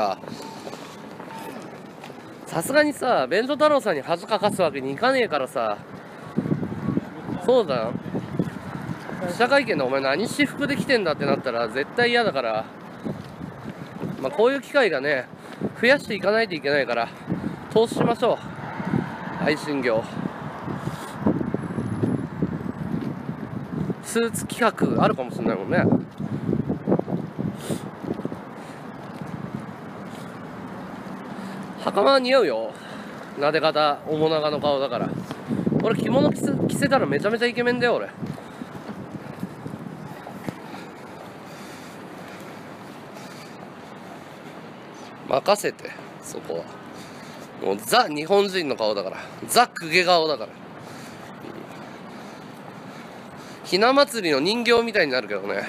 さすがにさ便所太郎さんに恥かかすわけにいかねえからさ。そうだよ、記者会見でお前何私服で来てんだってなったら絶対嫌だから、まあこういう機会がね増やしていかないといけないから投資しましょう、配信業。スーツ企画あるかもしれないもんね。袴は似合うよ、なで方面長の顔だから。俺着物着せ、着せたらめちゃめちゃイケメンだよ俺。任せて、そこはもうザ日本人の顔だから、ザ公家顔だから。ひな祭りの人形みたいになるけどね。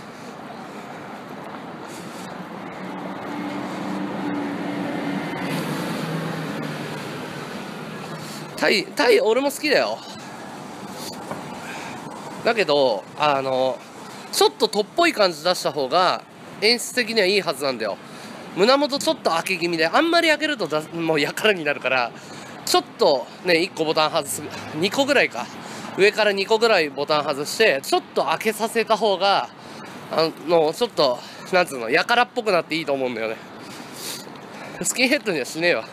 タイ、タイ俺も好きだよ。だけどあのちょっととっぽい感じ出した方が演出的にはいいはずなんだよ。胸元ちょっと開け気味で、あんまり開けるとだもうやからになるから、ちょっとねいっこボタン外す、にこぐらいか、上からにこぐらいボタン外してちょっと開けさせた方があのちょっとなんつうのやからっぽくなっていいと思うんだよね。スキンヘッドにはしねえわ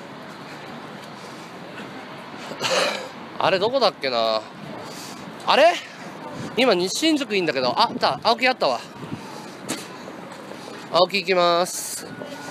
あれどこだっけな、あれ今西新宿いいんだけど、あった青木あったわ。青木行きます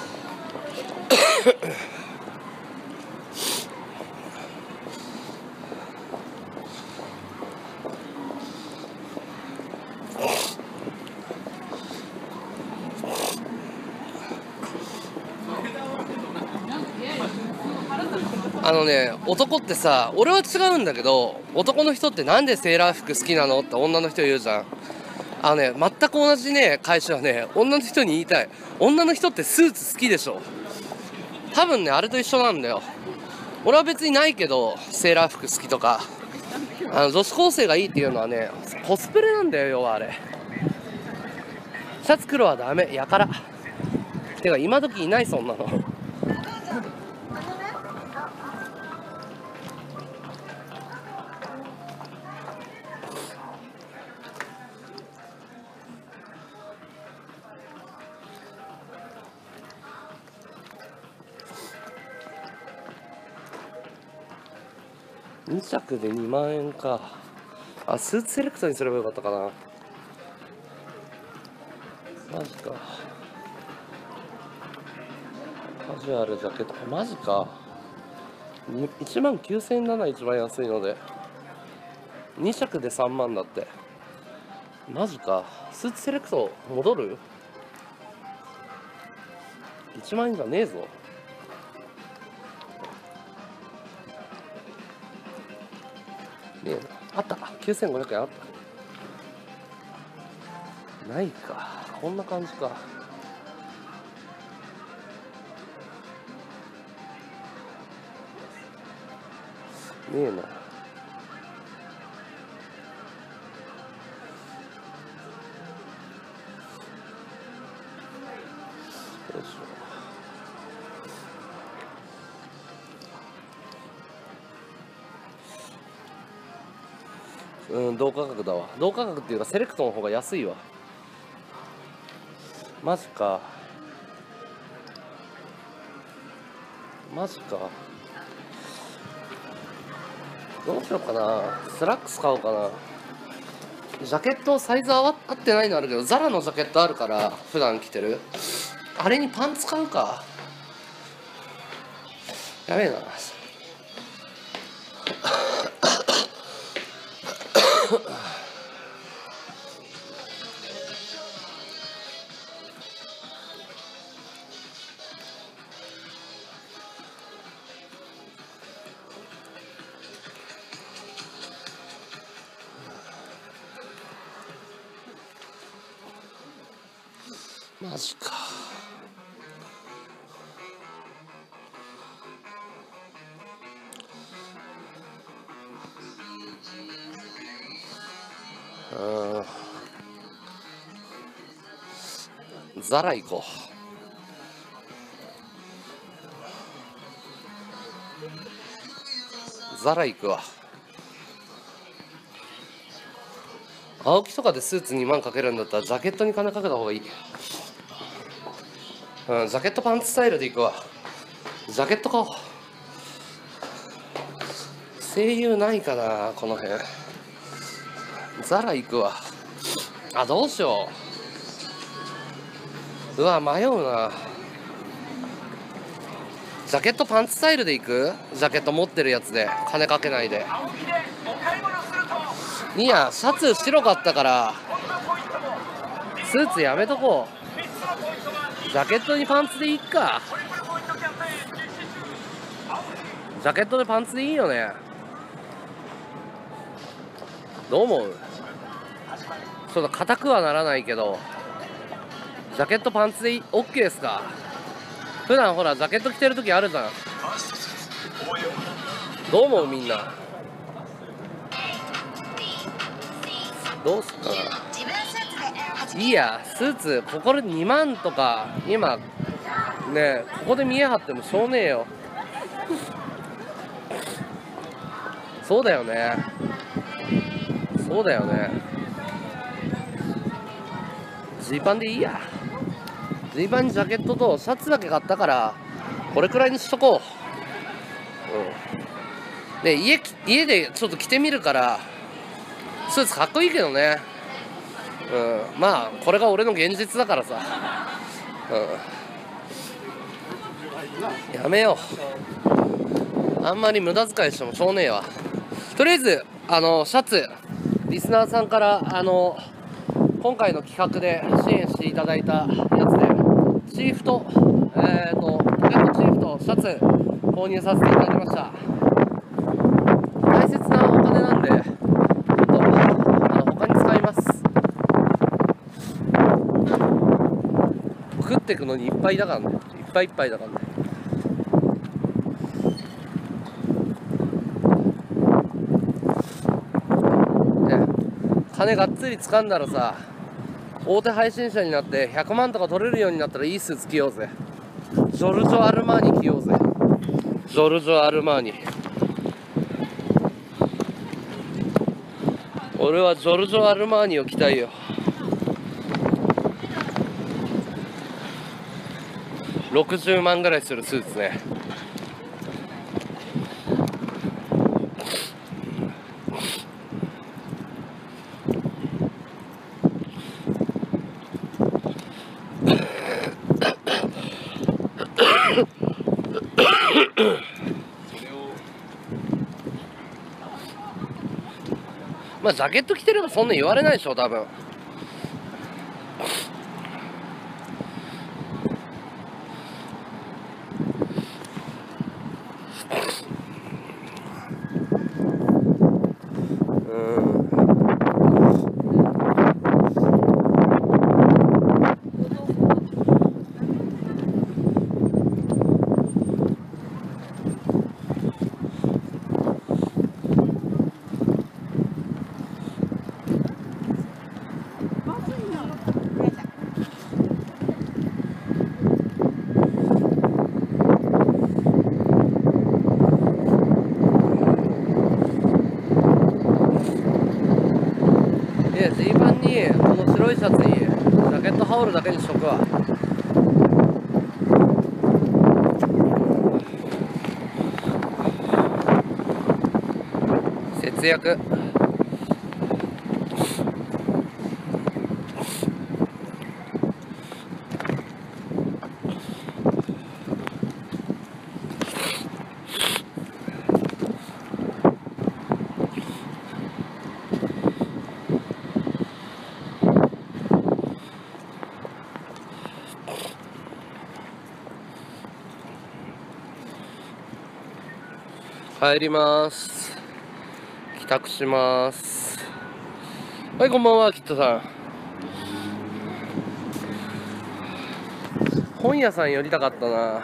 あのね、男ってさ、俺は違うんだけど、男の人ってなんでセーラー服好きなのって女の人言うじゃん。あのね、全く同じね会社はね、女の人に言いたい。女の人ってスーツ好きでしょ。多分ねあれと一緒なんだよ。俺は別にないけどセーラー服好きとか、あの女子高生がいいっていうのはねコスプレなんだよ、要はあれ。シャツ黒はダメ、やから。てか今時いない、そんなのに着でにまんえんか。あ、スーツセレクトにすればよかったかな。マジか。カジュアルジャケット、マジか。いちまんきゅうせんえんだな、一番安いので。に着でさんまんだって。マジか。スーツセレクト戻る ?いち 万円じゃねえぞ。ねえな、あった、きゅうせんごひゃくえんあった。ないか、こんな感じか。 えな。よいしょ。うん、同価格だわ。同価格っていうかセレクトの方が安いわ。マジかマジか。どうしようかな。スラックス買おうかな。ジャケットサイズ合わ合ってないのあるけど、ザラのジャケットあるから普段着てるあれにパンツ買うか。やべえな。マジか。うん、ザラ行こう。ザラ行くわ。青木とかでスーツにまんかけるんだったらジャケットに金かけた方がいい。うん、ジャケットパンツスタイルでいくわ。ジャケット買おう。声優ないかなこの辺。ザラ行くわ。あ、どうしよう。うわ、迷うな。ジャケットパンツスタイルでいく。ジャケット持ってるやつで金かけないで。いや、シャツ白かったからスーツやめとこう。ジャケットにパンツでいいか。ジャケットでパンツでいいよね。どう思う。ちょっと硬くはならないけどジャケットパンツでいい OK ですか。普段ほらジャケット着てる時あるじゃん。どう思うみんな。どうすっかな。いいや、スーツここでにまんとか今ね、ここで見え張ってもしょうねえよ。そうだよね、そうだよね。ジーパンでいいや。ジーパンにジャケットとシャツだけ買ったからこれくらいにしとこう。うん、で 家, 家でちょっと着てみるからスーツかっこいいけどね。うん、まあこれが俺の現実だからさ、うん、やめよう。あんまり無駄遣いしてもしょうねえわ。とりあえずあのシャツリスナーさんからあの今回の企画で支援していただいたやつでチーフとえっ、ー、とポケットチーフとシャツ購入させていただきました。大切なお金なんでちょっとあの他に使います。食ってくのにいっぱいだからね、いっぱいいっぱいだからね。ね、金がっつり掴んだらさ、大手配信者になってひゃくまんとか取れるようになったらいいスーツ着ようぜ。ジョルジョ・アルマーニ着ようぜ。ジョルジョ・アルマーニ。俺はジョルジョ・アルマーニを着たいよ。ろくじゅうまんぐらいするスーツね。まあジャケット着てればそんな言われないでしょ多分。 ね、ジーパンにこの白いシャツにジャケット羽織るだけにしとくわ。節約。帰ります。帰宅します。はい、こんばんは、キットさん。本屋さん寄りたかったな。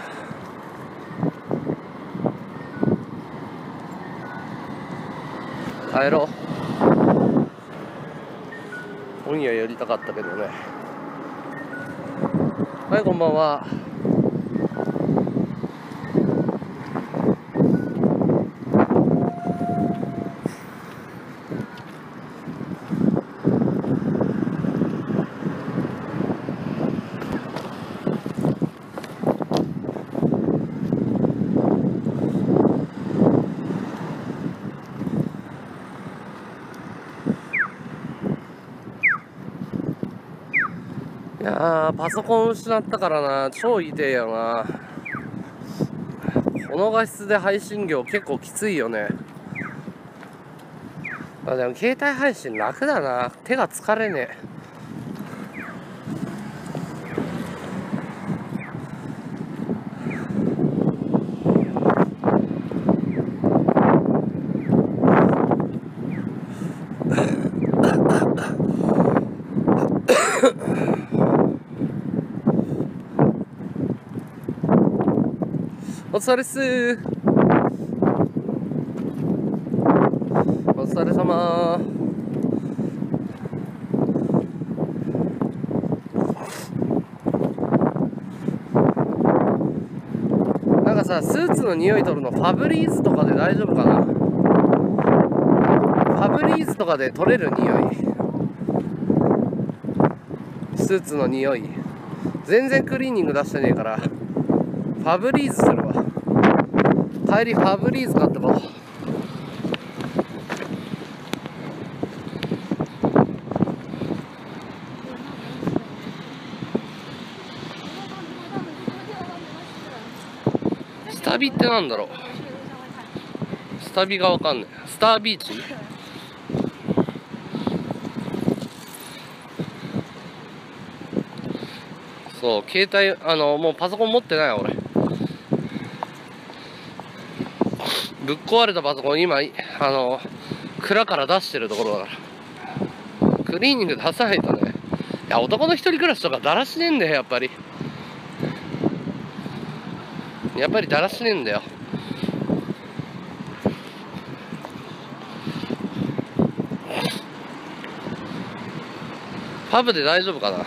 帰ろう。本屋寄りたかったけどね。はい、こんばんは。いやー、パソコン失ったからな、超痛えよな。この画質で配信業結構きついよね。あ、でも携帯配信楽だな。手が疲れねえ。お疲れっすー。お疲れ様ー。なんかさ、スーツの匂い取るのファブリーズとかで大丈夫かな。ファブリーズとかで取れる匂い、スーツの匂い。全然クリーニング出してねえからファブリーズするわ。帰りファブリーズ買ってこう。スタビってなんだろう。スタビがわかんない。スタービーチ。そう、携帯、あの、もうパソコン持ってない俺。ぶっ壊れたパソコン今、あの、蔵から出してるところだから。クリーニング出さないとね。いや、男の一人暮らしとかだらしねえんだよ、やっぱり。やっぱりだらしねえんだよ。パブで大丈夫かな。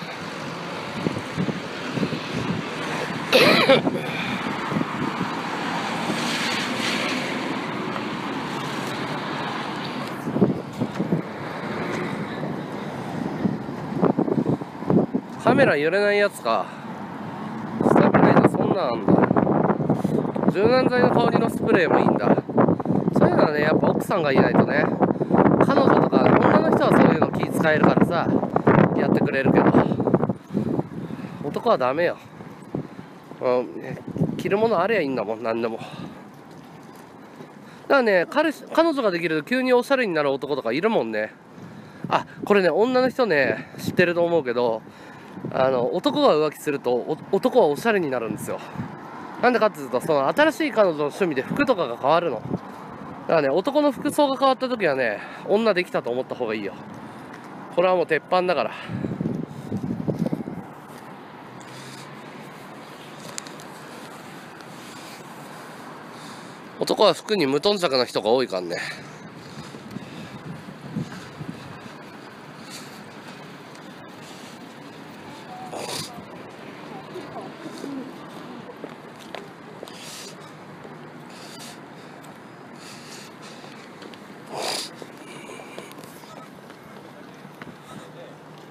カメラ揺れないやつか。スタビライザーそんなんあんだ。柔軟剤の香りのスプレーもいいんだ。そういうのはね、やっぱ奥さんがいないとね。彼女とか女の人はそういうの気使えるからさ、やってくれるけど、男はダメよ。うん、着るものありゃいいんだもん、何でも。だからね、彼氏彼女ができると急におしゃれになる男とかいるもんね。あ、これね、女の人ね、知ってると思うけど、あの男が浮気するとお男はおしゃれになるんですよ。なんでかっていうと、その新しい彼女の趣味で服とかが変わるの。だからね、男の服装が変わった時はね、女できたと思った方がいいよ。これはもう鉄板だから。男は服に無頓着な人が多いからね。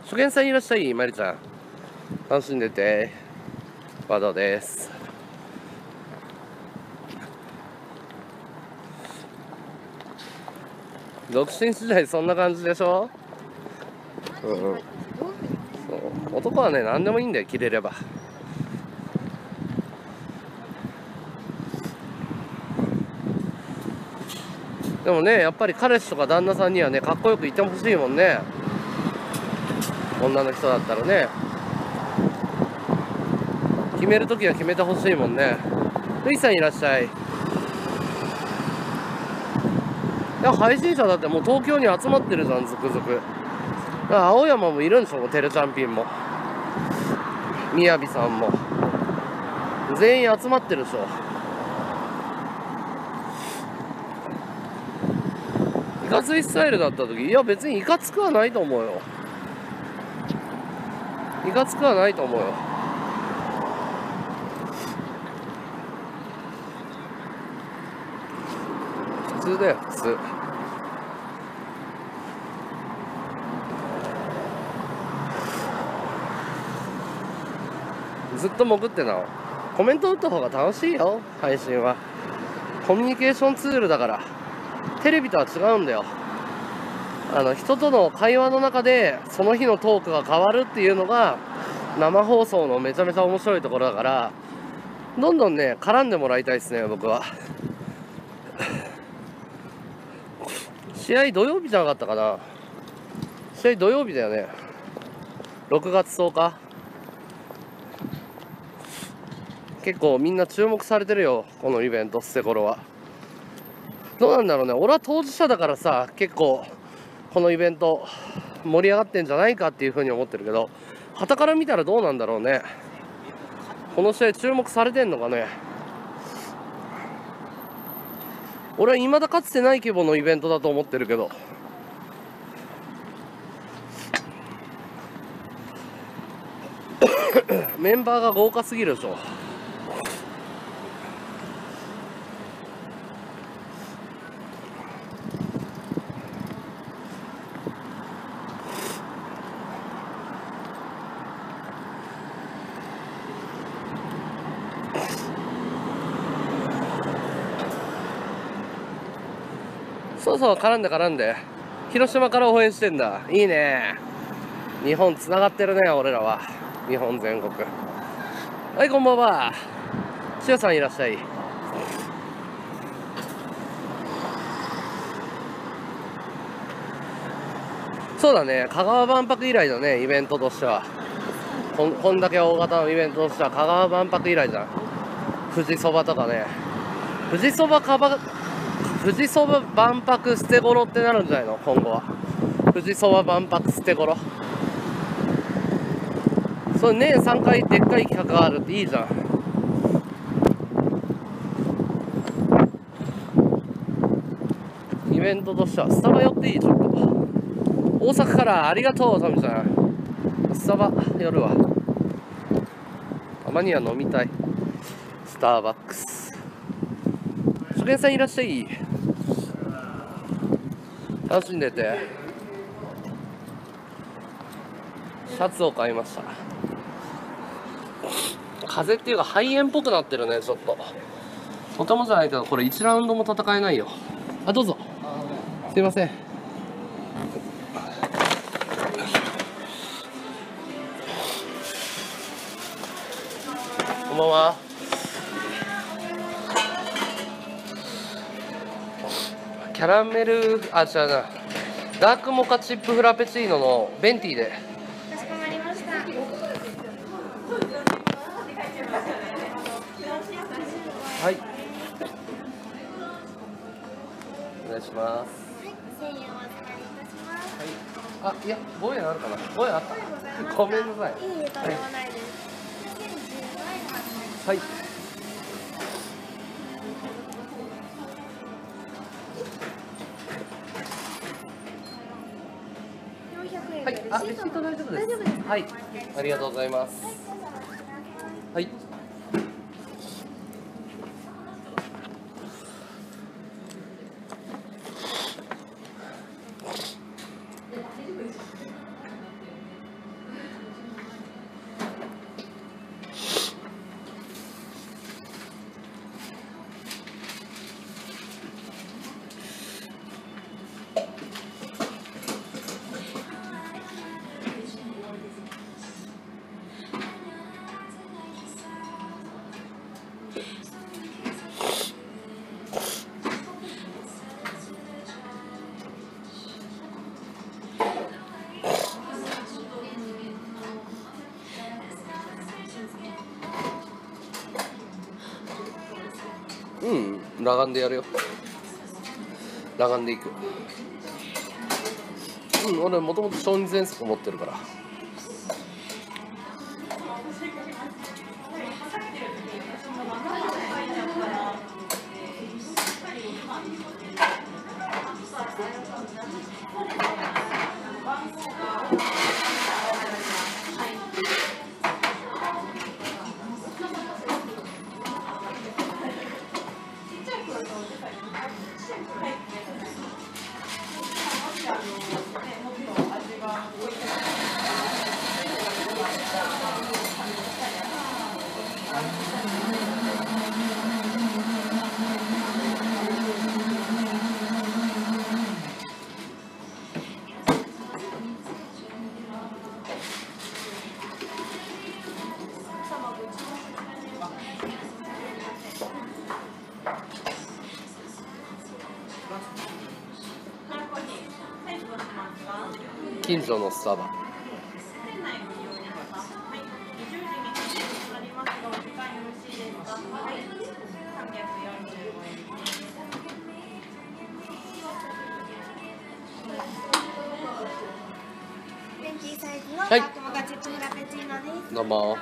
初見さんいらっしゃい、まりちゃん。楽しんでて。和田です。独身時代そんな感じでしょ。うんうん。そう、男はね、何でもいいんだよ、着れれば。でもね、やっぱり彼氏とか旦那さんにはね、かっこよくいてほしいもんね。女の人だったらね。決めるときは決めてほしいもんね。ルイさんいらっしゃい。いや、配信者だってもう東京に集まってるじゃん、ずくずく。青山もいるんでしょ、テレチャンピンも。みやびさんも。全員集まってるでしょ。いかついスタイルだった時、いや別にいかつくはないと思うよ。いかつくはないと思うよ。普通だよ、普通。ずっと潜ってな。コメント打った方が楽しいよ、配信は。コミュニケーションツールだから。テレビとは違うんだよ。あの人との会話の中でその日のトークが変わるっていうのが生放送のめちゃめちゃ面白いところだから、どんどんね絡んでもらいたいですね、僕は。試合土曜日じゃなかったかな。試合土曜日だよね。ろくがつとおか。結構みんな注目されてるよ、このイベント、ステコロは。どうなんだろうね。俺は当事者だからさ、結構このイベント盛り上がってんじゃないかっていうふうに思ってるけど、傍から見たらどうなんだろうね。この試合注目されてんのかね。俺は未だかつてない規模のイベントだと思ってるけど。メンバーが豪華すぎるでしょ。そうそう、絡んで絡んで。広島から応援してんだ。いいね。日本つながってるね、俺らは。日本全国。はい、こんばんは。しおさんいらっしゃい。そうだね、香川万博以来だね、イベントとしては。こん、こんだけ大型のイベントとしては香川万博以来じゃん。富士そばとかね。富士そばかば、富士そば万博捨て頃ってなるんじゃないの、今後は。富士そば万博捨て頃。それ年さんかいでっかい企画があるっていいじゃん。イベントとしてはスタバ寄っていい？ちょっと大阪からありがとう、トミちゃん。スタバ寄るわ。たまには飲みたい。スターバックス。初見さんいらっしゃい。楽しんでて。シャツを買いました。風っていうか肺炎っぽくなってるね、ちょっと。とてもじゃないけど、これいちラウンドも戦えないよ。あ、どうぞ。すいません。こんばんは。キャラメル、あ、違うな。ダークモカチップフラペチーノのベンティーで。 かしこまりました。 はい。お願いします。 千円お預かりいたします。 はい。あ、いや、ごえんあるかな。ごえんあった。ごめんなさい。 いいえ、とんでもないです。千じゅうごえんお預かりします。 はい。 よんひゃくえんはい。あ、レシート大丈夫です。 大丈夫ですか？ はい。ありがとうございます。はい。 うん裸眼でやるよ。裸眼で行く。うん俺もともと小児喘息持ってるから。近所のスタバ。 ベンチーサイズのはいダークモカチップフラペチーノです。 どうも。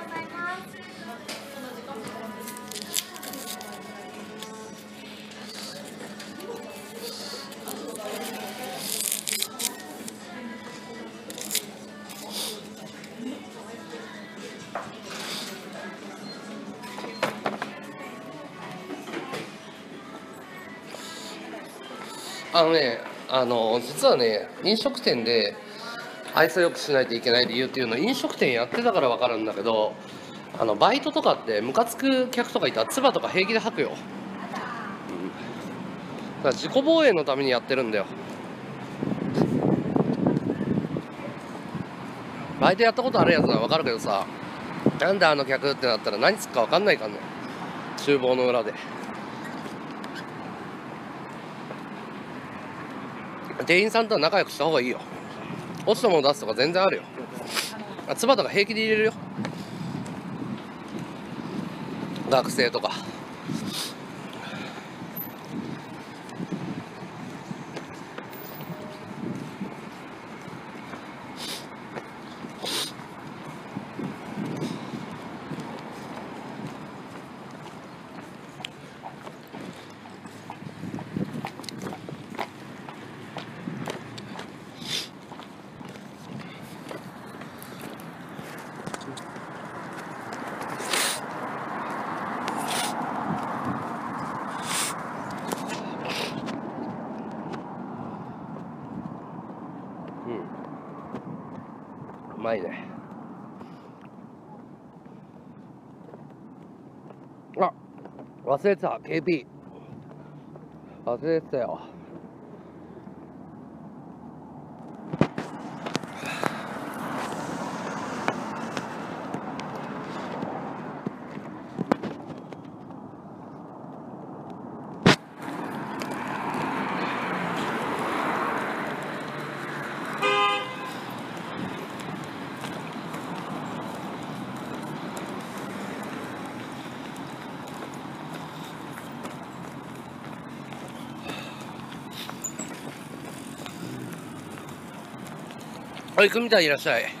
あのね、あの実はね、飲食店で愛想よくしないといけない理由っていうの、飲食店やってたから分かるんだけど、あのバイトとかってムカつく客とかいたら唾とか平気で吐くよ、うん、だから自己防衛のためにやってるんだよ。バイトやったことあるやつは分かるけどさ、なんであの客ってなったら何つくか分かんないからね、厨房の裏で。店員さんとは仲良くした方がいいよ。落ちたもの出すとか全然あるよ。あ、唾とか平気で入れるよ、学生とか。うまいね。あ、忘れてた ケーピー 忘れてたよ。あ、行くみたい、いらっしゃい。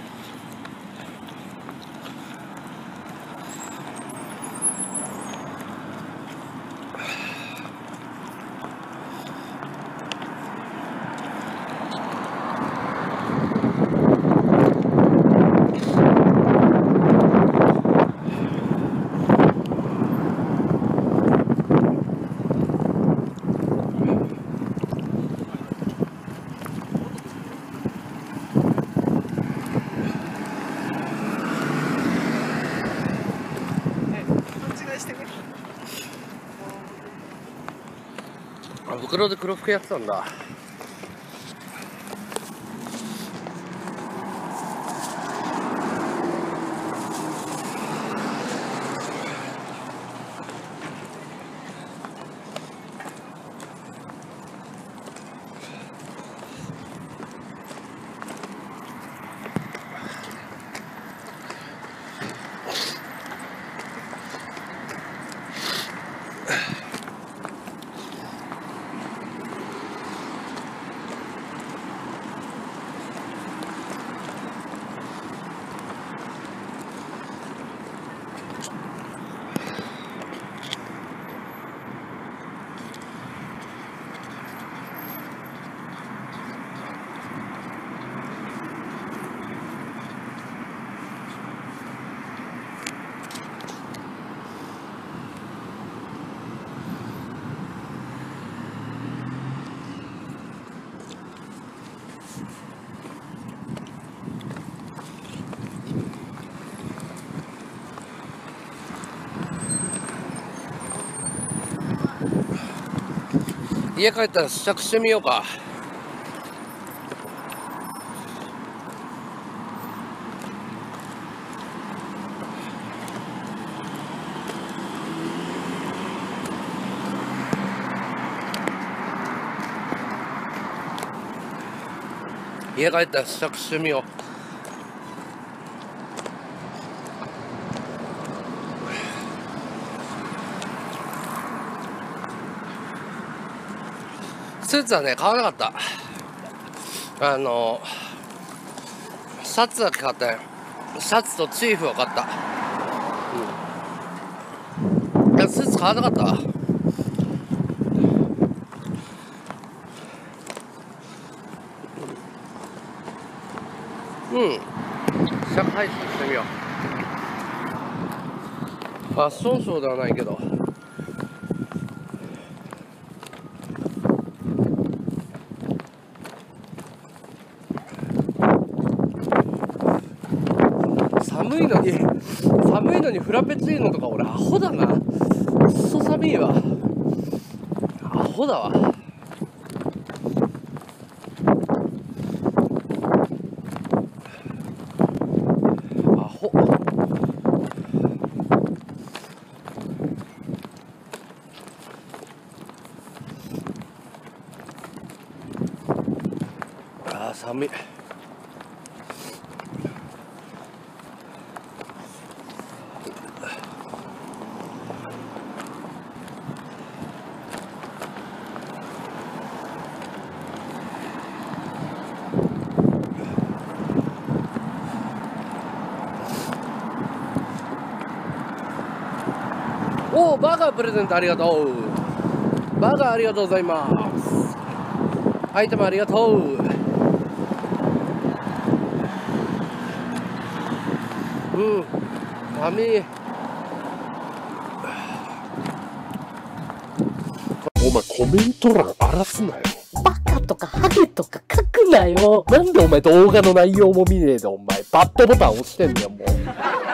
あ、袋で黒服やってたんだ。 家帰ったら試着してみようか。家帰ったら試着してみよう。スーツはね買わなかった。あのシャツだけ買ったよ。シャツとチーフを買った。うん、いやスーツ買わなかった。うん試着配信してみよう。ファッションショーではないけど、寒いのに寒いのにフラペチーノとか俺アホだな。くそ寒いわ。アホだわ。アホ。あー寒い。おー、バーガープレゼントありがとう。バーガーありがとうございます。アイテムありがとう。うん寒い。 お前コメント欄荒らすなよ。 バカとかハゲとか書くなよ。なんでお前動画の内容も見ねえでお前バッドボタン押してんだよもう。